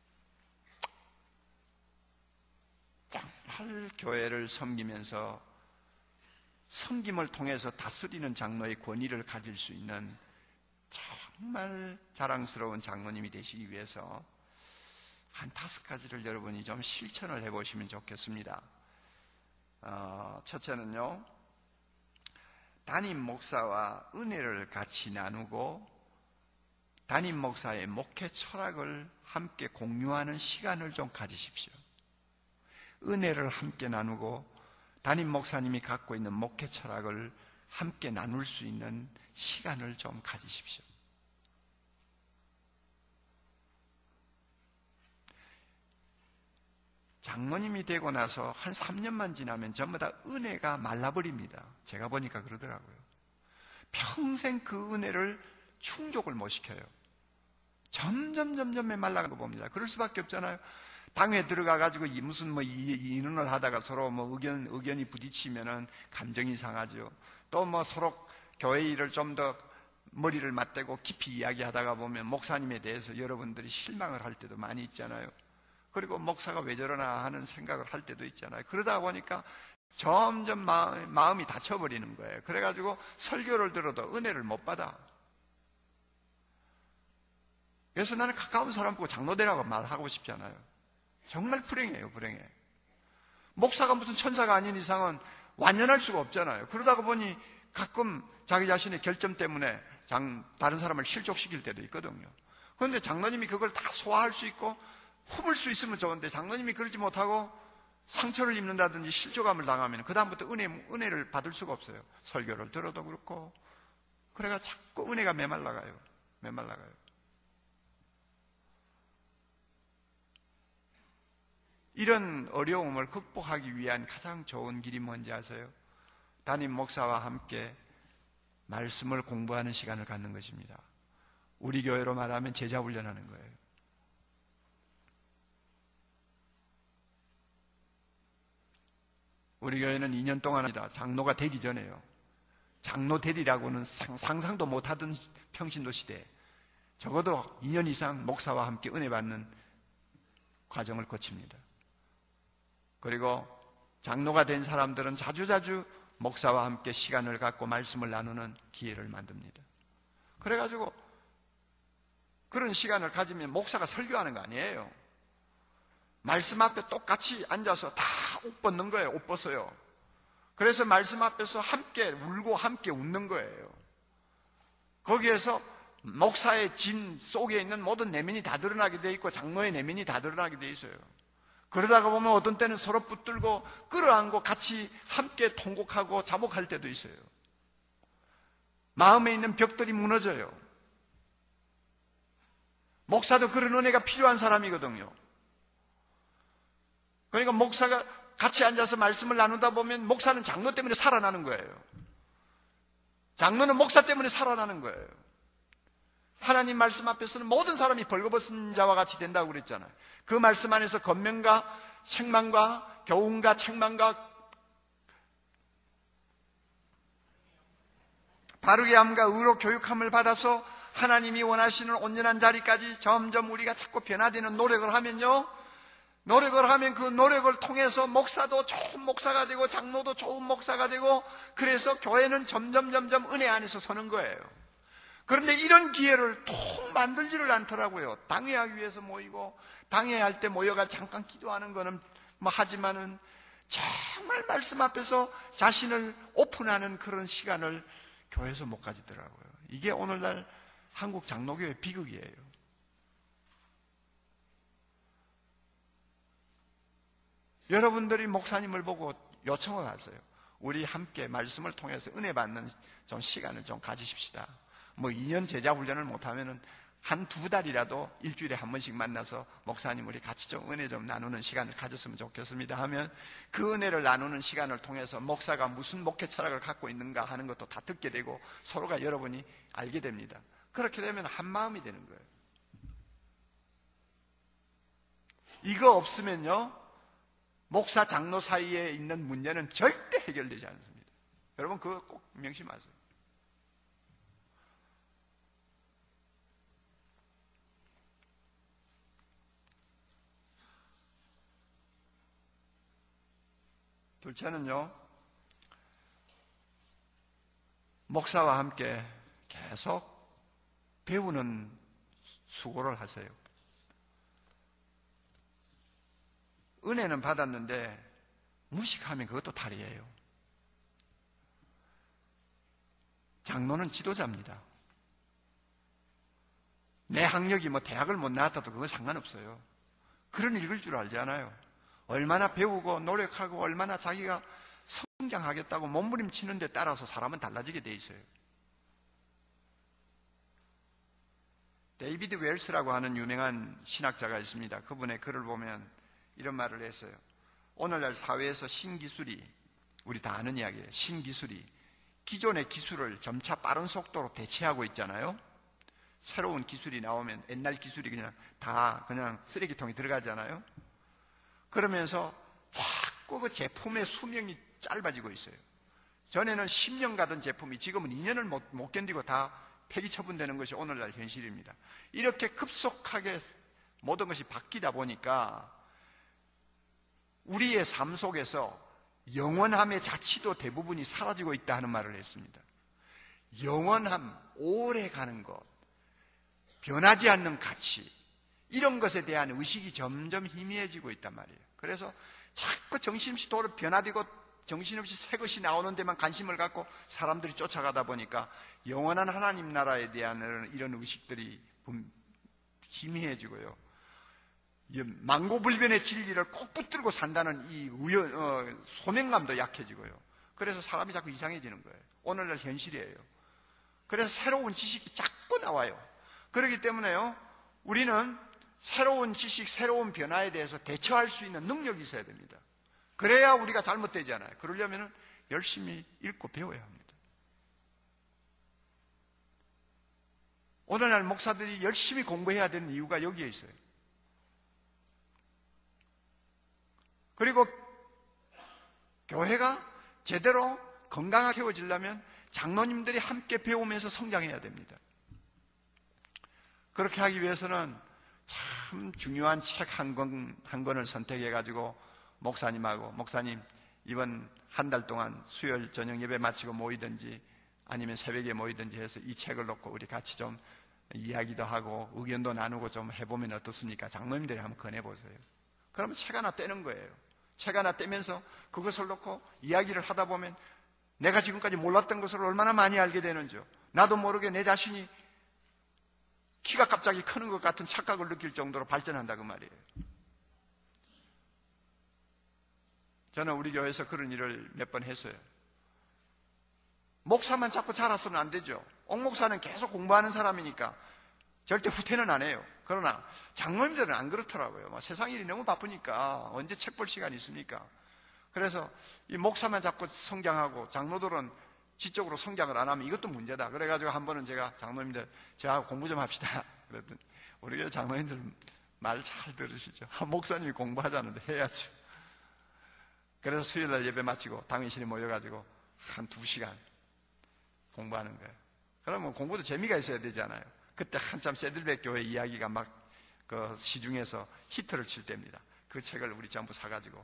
정말 교회를 섬기면서 섬김을 통해서 다스리는 장로의 권위를 가질 수 있는 정말 자랑스러운 장로님이 되시기 위해서 한 다섯 가지를 여러분이 좀 실천을 해보시면 좋겠습니다. 어, 첫째는요, 담임 목사와 은혜를 같이 나누고 담임 목사의 목회 철학을 함께 공유하는 시간을 좀 가지십시오. 은혜를 함께 나누고 담임 목사님이 갖고 있는 목회 철학을 함께 나눌 수 있는 시간을 좀 가지십시오. 장로님이 되고 나서 한 삼 년만 지나면 전부 다 은혜가 말라버립니다. 제가 보니까 그러더라고요. 평생 그 은혜를 충족을 못 시켜요. 점점 점점 메말라가는 거 봅니다. 그럴 수밖에 없잖아요. 당회 들어가가지고 무슨 뭐 이론을 하다가 서로 뭐 의견, 의견이 부딪히면은 감정이 상하죠. 또 뭐 서로 교회 일을 좀 더 머리를 맞대고 깊이 이야기하다가 보면 목사님에 대해서 여러분들이 실망을 할 때도 많이 있잖아요. 그리고 목사가 왜 저러나 하는 생각을 할 때도 있잖아요. 그러다 보니까 점점 마음, 마음이 다쳐버리는 거예요. 그래가지고 설교를 들어도 은혜를 못 받아. 그래서 나는 가까운 사람 보고 장로 되라고 말하고 싶지 않아요. 정말 불행해요, 불행해. 목사가 무슨 천사가 아닌 이상은 완연할 수가 없잖아요. 그러다가 보니 가끔 자기 자신의 결점 때문에 장, 다른 사람을 실족시킬 때도 있거든요. 그런데 장로님이 그걸 다 소화할 수 있고 품을 수 있으면 좋은데, 장로님이 그러지 못하고 상처를 입는다든지 실족감을 당하면 그 다음부터 은혜, 은혜를 받을 수가 없어요. 설교를 들어도 그렇고. 그래가 자꾸 은혜가 메말라가요. 메말라가요. 이런 어려움을 극복하기 위한 가장 좋은 길이 뭔지 아세요? 담임 목사와 함께 말씀을 공부하는 시간을 갖는 것입니다. 우리 교회로 말하면 제자 훈련하는 거예요. 우리 교회는 이 년 동안이다. 장로가 되기 전에요. 장로 되리라고는 상상도 못하던 평신도 시대에 적어도 이 년 이상 목사와 함께 은혜 받는 과정을 거칩니다. 그리고 장로가 된 사람들은 자주자주 목사와 함께 시간을 갖고 말씀을 나누는 기회를 만듭니다. 그래가지고 그런 시간을 가지면 목사가 설교하는 거 아니에요. 말씀 앞에 똑같이 앉아서 다 옷 벗는 거예요. 옷 벗어요. 그래서 말씀 앞에서 함께 울고 함께 웃는 거예요. 거기에서 목사의 짐 속에 있는 모든 내면이 다 드러나게 돼 있고 장로의 내면이 다 드러나게 돼 있어요. 그러다가 보면 어떤 때는 서로 붙들고 끌어안고 같이 함께 통곡하고 자복할 때도 있어요. 마음에 있는 벽들이 무너져요. 목사도 그런 은혜가 필요한 사람이거든요. 그러니까 목사가 같이 앉아서 말씀을 나누다 보면 목사는 장로 때문에 살아나는 거예요. 장로는 목사 때문에 살아나는 거예요. 하나님 말씀 앞에서는 모든 사람이 벌거벗은 자와 같이 된다고 그랬잖아요. 그 말씀 안에서 권면과 책망과 교훈과 책망과 바르게 함과 의로 교육함을 받아서 하나님이 원하시는 온전한 자리까지 점점 우리가 자꾸 변화되는 노력을 하면요, 노력을 하면 그 노력을 통해서 목사도 좋은 목사가 되고 장로도 좋은 목사가 되고, 그래서 교회는 점점 점점 은혜 안에서 서는 거예요. 그런데 이런 기회를 통 만들지를 않더라고요. 당회하기 위해서 모이고, 당회할 때 모여가 잠깐 기도하는 거는 뭐 하지만은 정말 말씀 앞에서 자신을 오픈하는 그런 시간을 교회에서 못 가지더라고요. 이게 오늘날 한국 장로교회 비극이에요. 여러분들이 목사님을 보고 요청을 하세요. 우리 함께 말씀을 통해서 은혜 받는 좀 시간을 좀 가지십시다. 뭐 이 년 제자 훈련을 못하면은 한 두 달이라도 일주일에 한 번씩 만나서 목사님 우리 같이 좀 은혜 좀 나누는 시간을 가졌으면 좋겠습니다 하면, 그 은혜를 나누는 시간을 통해서 목사가 무슨 목회 철학을 갖고 있는가 하는 것도 다 듣게 되고 서로가 여러분이 알게 됩니다. 그렇게 되면 한 마음이 되는 거예요. 이거 없으면요, 목사 장로 사이에 있는 문제는 절대 해결되지 않습니다. 여러분 그거 꼭 명심하세요. 둘째는요, 목사와 함께 계속 배우는 수고를 하세요. 은혜는 받았는데 무식하면 그것도 탈이에요. 장로는 지도자입니다. 내 학력이 뭐 대학을 못 나왔다도 그건 상관없어요. 글은 읽을 줄 알잖아요. 얼마나 배우고 노력하고 얼마나 자기가 성장하겠다고 몸부림치는 데 따라서 사람은 달라지게 돼 있어요. 데이비드 웰스라고 하는 유명한 신학자가 있습니다. 그분의 글을 보면 이런 말을 했어요. 오늘날 사회에서 신기술이, 우리 다 아는 이야기예요. 신기술이 기존의 기술을 점차 빠른 속도로 대체하고 있잖아요. 새로운 기술이 나오면 옛날 기술이 그냥 다 그냥 쓰레기통에 들어가잖아요. 그러면서 자꾸 그 제품의 수명이 짧아지고 있어요. 전에는 십 년 가던 제품이 지금은 이 년을 못, 못 견디고 다 폐기 처분되는 것이 오늘날 현실입니다. 이렇게 급속하게 모든 것이 바뀌다 보니까 우리의 삶 속에서 영원함의 자취도 대부분이 사라지고 있다 하는 말을 했습니다. 영원함, 오래 가는 것, 변하지 않는 가치, 이런 것에 대한 의식이 점점 희미해지고 있단 말이에요. 그래서 자꾸 정신없이 도로 변화되고 정신없이 새 것이 나오는 데만 관심을 갖고 사람들이 쫓아가다 보니까 영원한 하나님 나라에 대한 이런 의식들이 희미해지고요. 망고불변의 진리를 꼭 붙들고 산다는 이 우연, 어, 소명감도 약해지고요. 그래서 사람이 자꾸 이상해지는 거예요. 오늘날 현실이에요. 그래서 새로운 지식이 자꾸 나와요. 그렇기 때문에요, 우리는 새로운 지식, 새로운 변화에 대해서 대처할 수 있는 능력이 있어야 됩니다. 그래야 우리가 잘못되지 않아요. 그러려면 열심히 읽고 배워야 합니다. 오늘날 목사들이 열심히 공부해야 되는 이유가 여기에 있어요. 그리고 교회가 제대로 건강하게 키워지려면 장로님들이 함께 배우면서 성장해야 됩니다. 그렇게 하기 위해서는 참 중요한 책 한 권, 한 권을 선택해가지고 목사님하고, 목사님, 이번 한 달 동안 수요일 저녁 예배 마치고 모이든지 아니면 새벽에 모이든지 해서 이 책을 놓고 우리 같이 좀 이야기도 하고 의견도 나누고 좀 해보면 어떻습니까? 장로님들이 한번 권해보세요. 그러면 책 하나 떼는 거예요. 책 하나 떼면서 그것을 놓고 이야기를 하다 보면 내가 지금까지 몰랐던 것을 얼마나 많이 알게 되는지요. 나도 모르게 내 자신이 키가 갑자기 크는 것 같은 착각을 느낄 정도로 발전한다 그 말이에요. 저는 우리 교회에서 그런 일을 몇 번 했어요. 목사만 자꾸 자라서는 안 되죠. 옥 목사는 계속 공부하는 사람이니까 절대 후퇴는 안 해요. 그러나 장로님들은 안 그렇더라고요. 뭐 세상 일이 너무 바쁘니까 언제 책 볼 시간이 있습니까? 그래서 이 목사만 자꾸 성장하고 장로들은 지적으로 성장을 안 하면 이것도 문제다. 그래가지고 한 번은 제가 장로님들 저하고 공부 좀 합시다. 그랬더니 우리 교회 장로님들 말 잘 들으시죠. 목사님이 공부하자는데 해야죠. 그래서 수요일날 예배 마치고 당회실에 모여가지고 한 두 시간 공부하는 거예요. 그러면 공부도 재미가 있어야 되잖아요. 그때 한참 새들백 교회 이야기가 막 그 시중에서 히트를 칠 때입니다. 그 책을 우리 전부 사가지고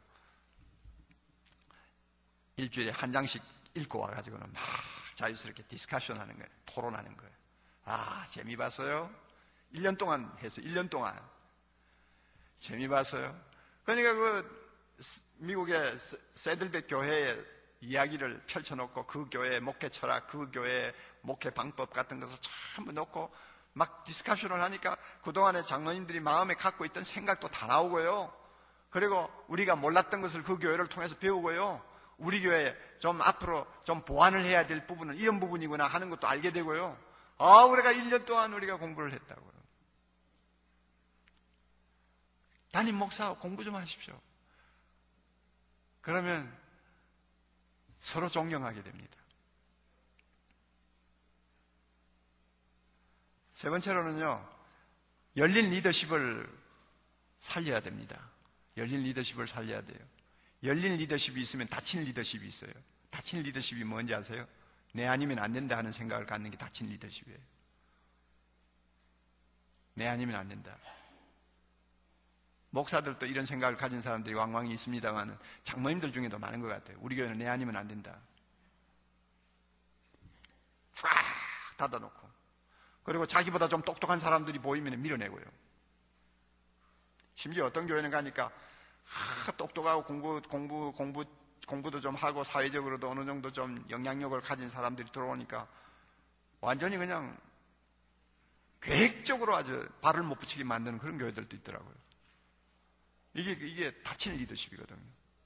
일주일에 한 장씩 읽고 와가지고는 막 자유스럽게 디스커션 하는 거예요. 토론하는 거예요. 아, 재미 봤어요? 일 년 동안 해서 일 년 동안 재미 봤어요? 그러니까 그 미국의 새들백 교회의 이야기를 펼쳐놓고 그 교회의 목회 철학, 그 교회의 목회 방법 같은 것을 전부 놓고 막 디스커션을 하니까 그동안에 장로님들이 마음에 갖고 있던 생각도 다 나오고요. 그리고 우리가 몰랐던 것을 그 교회를 통해서 배우고요. 우리 교회에 좀 앞으로 좀 보완을 해야 될 부분은 이런 부분이구나 하는 것도 알게 되고요. 아, 우리가 일 년 동안 우리가 공부를 했다고요. 담임 목사 공부 좀 하십시오. 그러면 서로 존경하게 됩니다. 세 번째로는요, 열린 리더십을 살려야 됩니다. 열린 리더십을 살려야 돼요. 열린 리더십이 있으면 닫힌 리더십이 있어요. 닫힌 리더십이 뭔지 아세요? 내 아니면 안 된다 하는 생각을 갖는 게 닫힌 리더십이에요. 내 아니면 안 된다. 목사들도 이런 생각을 가진 사람들이 왕왕이 있습니다만 장로님들 중에도 많은 것 같아요. 우리 교회는 내 아니면 안 된다. 꽉 닫아놓고 그리고 자기보다 좀 똑똑한 사람들이 보이면 밀어내고요. 심지어 어떤 교회는 가니까 아, 똑똑하고 공부, 공부, 공부, 공부도 좀 하고 사회적으로도 어느 정도 좀 영향력을 가진 사람들이 들어오니까 완전히 그냥 계획적으로 아주 발을 못 붙이게 만드는 그런 교회들도 있더라고요. 이게, 이게 닫힌 리더십이거든요.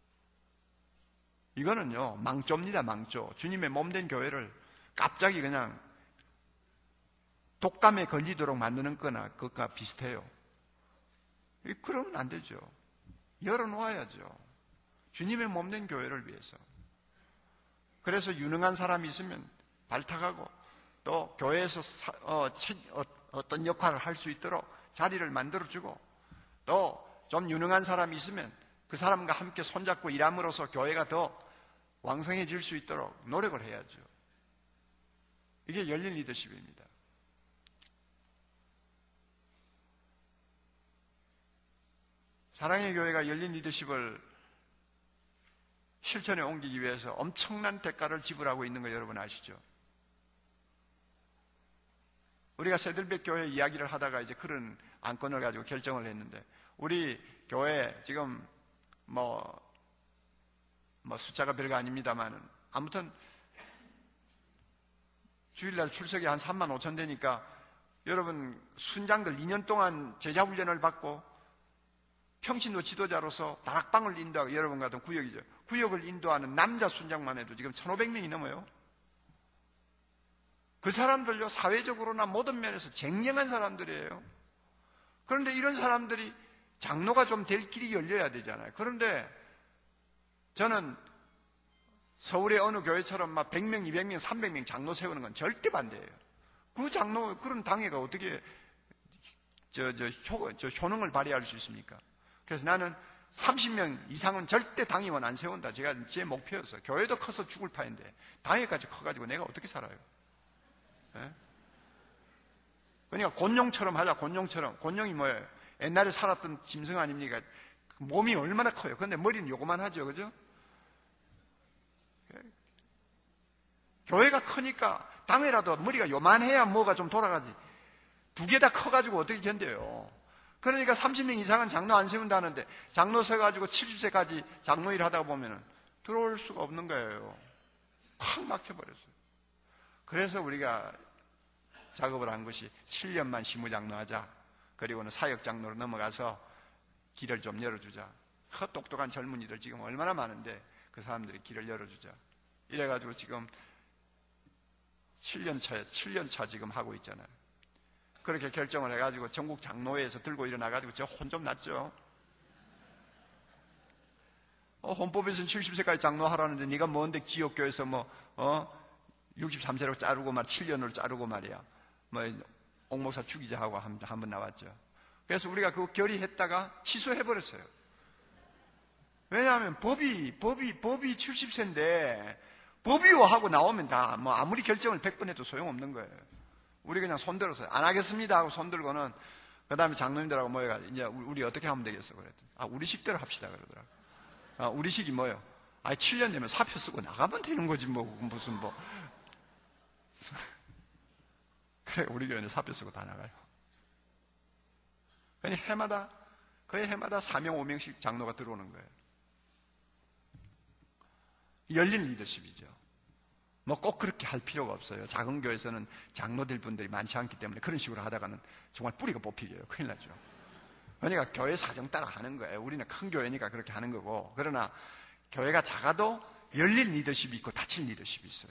이거는요, 망조입니다, 망조. 주님의 몸된 교회를 갑자기 그냥 독감에 걸리도록 만드는 거나 그것과 비슷해요. 그러면 안 되죠. 열어놓아야죠. 주님의 몸된 교회를 위해서. 그래서 유능한 사람이 있으면 발탁하고 또 교회에서 사, 어, 채, 어, 어떤 역할을 할 수 있도록 자리를 만들어주고 또 좀 유능한 사람이 있으면 그 사람과 함께 손잡고 일함으로써 교회가 더 왕성해질 수 있도록 노력을 해야죠. 이게 열린 리더십입니다. 사랑의 교회가 열린 리더십을 실천에 옮기기 위해서 엄청난 대가를 지불하고 있는 거 여러분 아시죠? 우리가 새들백 교회 이야기를 하다가 이제 그런 안건을 가지고 결정을 했는데 우리 교회 지금 뭐, 뭐 숫자가 별거 아닙니다만은 아무튼 주일날 출석이 한 삼만 오천 되니까 여러분 순장들 이 년 동안 제자훈련을 받고 평신도 지도자로서 다락방을 인도하고 여러분 같은 구역이죠. 구역을 인도하는 남자 순장만 해도 지금 천오백 명이 넘어요. 그 사람들요 사회적으로나 모든 면에서 쟁량한 사람들이에요. 그런데 이런 사람들이 장로가 좀 될 길이 열려야 되잖아요. 그런데 저는 서울의 어느 교회처럼 막 백 명, 이백 명, 삼백 명 장로 세우는 건 절대 반대예요. 그 장로, 그런 당회가 어떻게 저, 저, 효, 저 효능을 발휘할 수 있습니까? 그래서 나는 삼십 명 이상은 절대 당회원 안 세운다. 제가 제 목표였어요. 교회도 커서 죽을 판인데 당회까지 커가지고 내가 어떻게 살아요? 예? 그러니까 곤룡처럼 하자. 곤룡처럼. 곤룡이 뭐예요? 옛날에 살았던 짐승 아닙니까? 몸이 얼마나 커요. 그런데 머리는 요거만 하죠. 그죠? 교회가 크니까 당회라도 머리가 요만해야 뭐가 좀 돌아가지. 두 개 다 커가지고 어떻게 견뎌요? 그러니까 삼십 명 이상은 장로 안 세운다는데 장로 서가지고 칠십 세까지 장로 일 하다가 보면은 들어올 수가 없는 거예요. 확 막혀버렸어요. 그래서 우리가 작업을 한 것이 칠 년만 시무장로 하자. 그리고는 사역장로로 넘어가서 길을 좀 열어주자. 그 똑똑한 젊은이들 지금 얼마나 많은데 그 사람들이 길을 열어주자. 이래가지고 지금 칠 년 차에, 칠 년 차 지금 하고 있잖아요. 그렇게 결정을 해가지고 전국 장로회에서 들고 일어나가지고 저 혼 좀 났죠. 어, 헌법에서는 칠십 세까지 장로하라는데 네가 뭔데 지역교회에서 뭐, 어, 육십삼 세로 자르고 말, 칠 년으로 자르고 말이야. 뭐, 옥목사 죽이자 하고 한 번 나왔죠. 그래서 우리가 그거 결의했다가 취소해버렸어요. 왜냐하면 법이, 법이, 법이 칠십 세인데, 법이요 하고 나오면 다, 뭐, 아무리 결정을 백 번 해도 소용없는 거예요. 우리 그냥 손들어서, 안 하겠습니다 하고 손들고는, 그 다음에 장로님들하고 모여가지고, 이제 우리 어떻게 하면 되겠어? 그랬더니, 아, 우리 식대로 합시다. 그러더라고. 아, 우리 식이 뭐요? 아, 칠 년 되면 사표 쓰고 나가면 되는 거지, 뭐, 무슨 뭐. 그래, 우리 교회는 사표 쓰고 다 나가요. 그냥 해마다, 거의 해마다 사 명, 오 명씩 장로가 들어오는 거예요. 열린 리더십이죠. 뭐 꼭 그렇게 할 필요가 없어요. 작은 교회에서는 장로될 분들이 많지 않기 때문에 그런 식으로 하다가는 정말 뿌리가 뽑히게요. 큰일 나죠. 그러니까 교회 사정 따라 하는 거예요. 우리는 큰 교회니까 그렇게 하는 거고. 그러나 교회가 작아도 열린 리더십이 있고 닫힌 리더십이 있어요.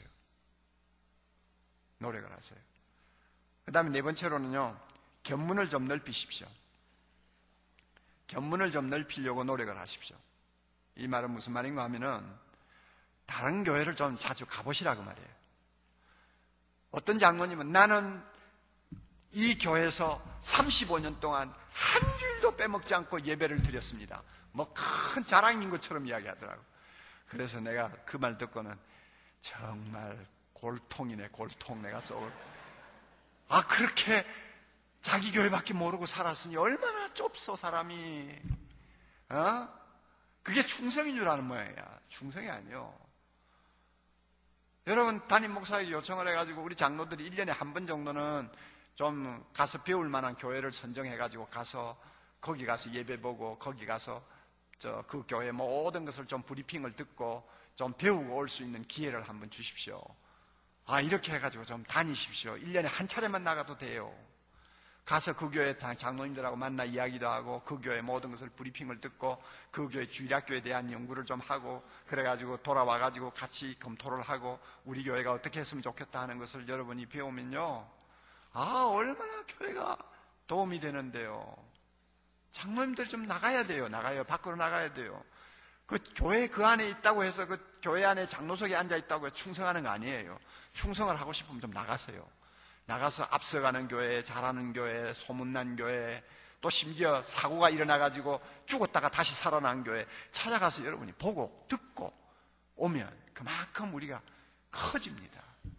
노력을 하세요. 그 다음에 네 번째로는요, 견문을 좀 넓히십시오. 견문을 좀 넓히려고 노력을 하십시오. 이 말은 무슨 말인가 하면은 다른 교회를 좀 자주 가보시라고 말이에요. 어떤 장로님은 나는 이 교회에서 삼십오 년 동안 한 주일도 빼먹지 않고 예배를 드렸습니다. 뭐 큰 자랑인 것처럼 이야기하더라고. 그래서 내가 그 말 듣고는 정말 골통이네, 골통. 내가 속을. 아, 그렇게 자기 교회밖에 모르고 살았으니 얼마나 좁소, 사람이. 어? 그게 충성인 줄 아는 모양이야. 충성이 아니요. 여러분, 담임 목사에게 요청을 해가지고 우리 장로들이 일 년에 한 번 정도는 좀 가서 배울 만한 교회를 선정해가지고 가서 거기 가서 예배 보고 거기 가서 저 그 교회 모든 것을 좀 브리핑을 듣고 좀 배우고 올 수 있는 기회를 한번 주십시오. 아, 이렇게 해가지고 좀 다니십시오. 일 년에 한 차례만 나가도 돼요. 가서 그 교회 장로님들하고 만나 이야기도 하고 그 교회 모든 것을 브리핑을 듣고 그 교회 주일학교에 대한 연구를 좀 하고 그래가지고 돌아와가지고 같이 검토를 하고 우리 교회가 어떻게 했으면 좋겠다 하는 것을 여러분이 배우면요, 아, 얼마나 교회가 도움이 되는데요. 장로님들 좀 나가야 돼요. 나가요. 밖으로 나가야 돼요. 그 교회 그 안에 있다고 해서 그 교회 안에 장로석에 앉아 있다고 해서 충성하는 거 아니에요. 충성을 하고 싶으면 좀 나가세요. 나가서 앞서가는 교회, 잘하는 교회, 소문난 교회, 또 심지어 사고가 일어나가지고 죽었다가 다시 살아난 교회 찾아가서 여러분이 보고 듣고 오면 그만큼 우리가 커집니다.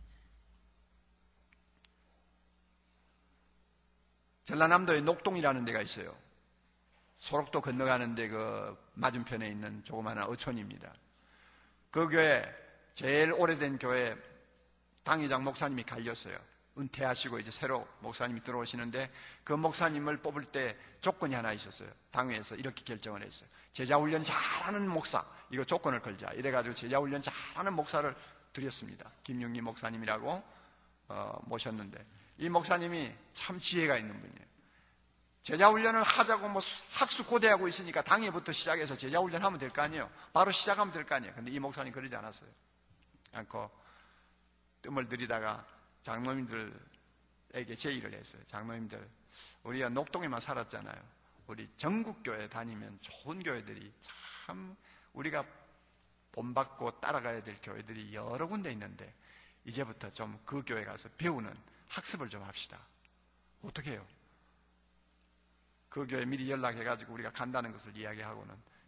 전라남도에 녹동이라는 데가 있어요. 소록도 건너가는데 그 맞은편에 있는 조그마한 어촌입니다. 그 교회, 제일 오래된 교회 당회장 목사님이 갈렸어요. 은퇴하시고 이제 새로 목사님이 들어오시는데 그 목사님을 뽑을 때 조건이 하나 있었어요. 당회에서 이렇게 결정을 했어요. 제자훈련 잘하는 목사, 이거 조건을 걸자. 이래가지고 제자훈련 잘하는 목사를 드렸습니다. 김용기 목사님이라고 어, 모셨는데 이 목사님이 참 지혜가 있는 분이에요. 제자훈련을 하자고 뭐 학수 고대하고 있으니까 당회부터 시작해서 제자훈련하면 될 거 아니에요. 바로 시작하면 될 거 아니에요. 근데 이 목사님 그러지 않았어요. 않고 뜸을 들이다가 장로님들에게 제의를 했어요. 장로님들, 우리가 녹동에만 살았잖아요. 우리 전국교회 다니면 좋은 교회들이 참 우리가 본받고 따라가야 될 교회들이 여러 군데 있는데 이제부터 좀 그 교회 가서 배우는 학습을 좀 합시다. 어떻게 해요? 그 교회 미리 연락해가지고 우리가 간다는 것을 이야기하고는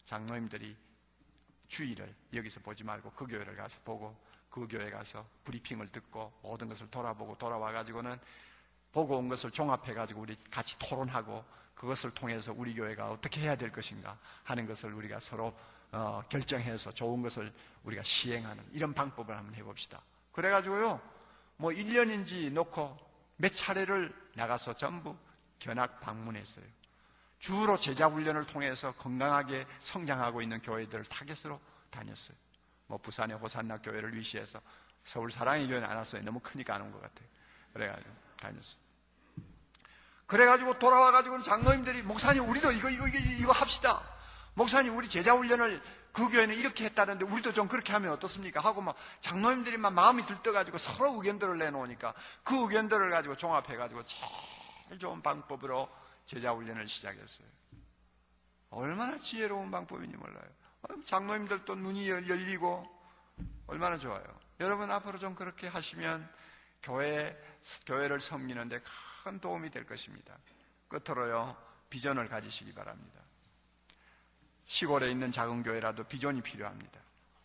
장로님들이 주일을 여기서 보지 말고 그 교회를 가서 보고 그 교회 가서 브리핑을 듣고 모든 것을 돌아보고 돌아와가지고는 보고 온 것을 종합해가지고 우리 같이 토론하고 그것을 통해서 우리 교회가 어떻게 해야 될 것인가 하는 것을 우리가 서로 어, 결정해서 좋은 것을 우리가 시행하는 이런 방법을 한번 해봅시다. 그래가지고요, 뭐 일 년인지 놓고 몇 차례를 나가서 전부 견학 방문했어요. 주로 제자 훈련을 통해서 건강하게 성장하고 있는 교회들을 타겟으로 다녔어요. 뭐 부산의 호산나 교회를 위시해서 서울 사랑의 교회는 안 왔어요. 너무 크니까 안 온 것 같아요. 그래가지고 다녔어요. 그래가지고 돌아와가지고 장로님들이 목사님 우리도 이거 이거 이거, 이거 합시다. 목사님 우리 제자 훈련을 그 교회는 이렇게 했다는데 우리도 좀 그렇게 하면 어떻습니까? 하고 막 장로님들이 막 마음이 들떠가지고 서로 의견들을 내놓으니까 그 의견들을 가지고 종합해가지고 제일 좋은 방법으로 제자 훈련을 시작했어요. 얼마나 지혜로운 방법인지 몰라요. 장로님들도 눈이 열리고 얼마나 좋아요. 여러분 앞으로 좀 그렇게 하시면 교회, 교회를 섬기는데 큰 도움이 될 것입니다. 끝으로요, 비전을 가지시기 바랍니다. 시골에 있는 작은 교회라도 비전이 필요합니다.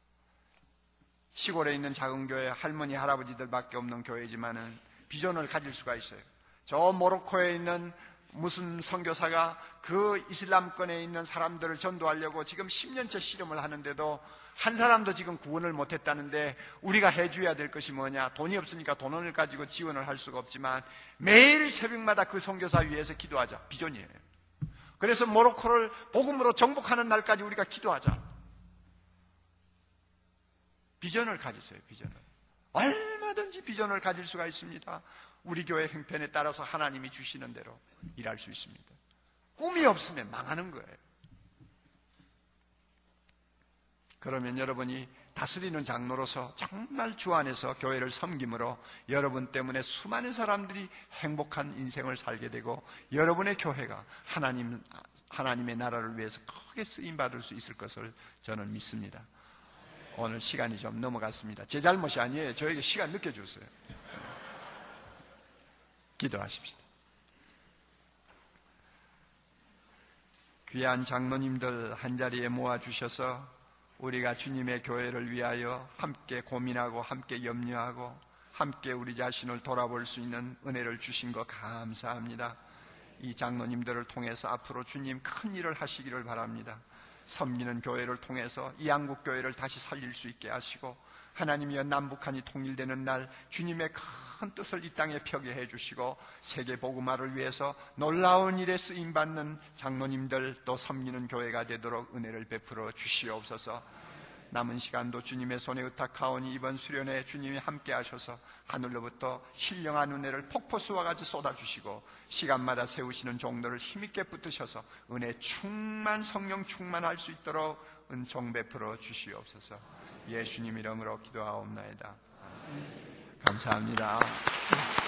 시골에 있는 작은 교회 할머니 할아버지들밖에 없는 교회지만은 비전을 가질 수가 있어요. 저 모로코에 있는 무슨 선교사가 그 이슬람권에 있는 사람들을 전도하려고 지금 십 년째 실험을 하는데도 한 사람도 지금 구원을 못했다는데 우리가 해줘야 될 것이 뭐냐? 돈이 없으니까 돈을 가지고 지원을 할 수가 없지만 매일 새벽마다 그 선교사 위해서 기도하자. 비전이에요. 그래서 모로코를 복음으로 정복하는 날까지 우리가 기도하자. 비전을 가지세요. 비전을. 얼마든지 비전을 가질 수가 있습니다. 우리 교회 형편에 따라서 하나님이 주시는 대로 일할 수 있습니다. 꿈이 없으면 망하는 거예요. 그러면 여러분이 다스리는 장로로서 정말 주 안에서 교회를 섬김으로 여러분 때문에 수많은 사람들이 행복한 인생을 살게 되고 여러분의 교회가 하나님, 하나님의 나라를 위해서 크게 쓰임받을 수 있을 것을 저는 믿습니다. 오늘 시간이 좀 넘어갔습니다. 제 잘못이 아니에요. 저에게 시간 늦게 줬어요. 기도하십시다. 귀한 장로님들 한자리에 모아주셔서 우리가 주님의 교회를 위하여 함께 고민하고 함께 염려하고 함께 우리 자신을 돌아볼 수 있는 은혜를 주신 거 감사합니다. 이 장로님들을 통해서 앞으로 주님 큰 일을 하시기를 바랍니다. 섬기는 교회를 통해서 이 한국교회를 다시 살릴 수 있게 하시고 하나님이여 남북한이 통일되는 날 주님의 큰 뜻을 이 땅에 펴게 해주시고 세계 복음화를 위해서 놀라운 일에 쓰임받는 장로님들 또 섬기는 교회가 되도록 은혜를 베풀어 주시옵소서. 남은 시간도 주님의 손에 의탁하오니 이번 수련회 주님이 함께 하셔서 하늘로부터 신령한 은혜를 폭포수와 같이 쏟아주시고 시간마다 세우시는 종들을 힘있게 붙드셔서 은혜 충만 성령 충만할 수 있도록 은총 베풀어 주시옵소서. 예수님 이름으로 기도하옵나이다. 감사합니다.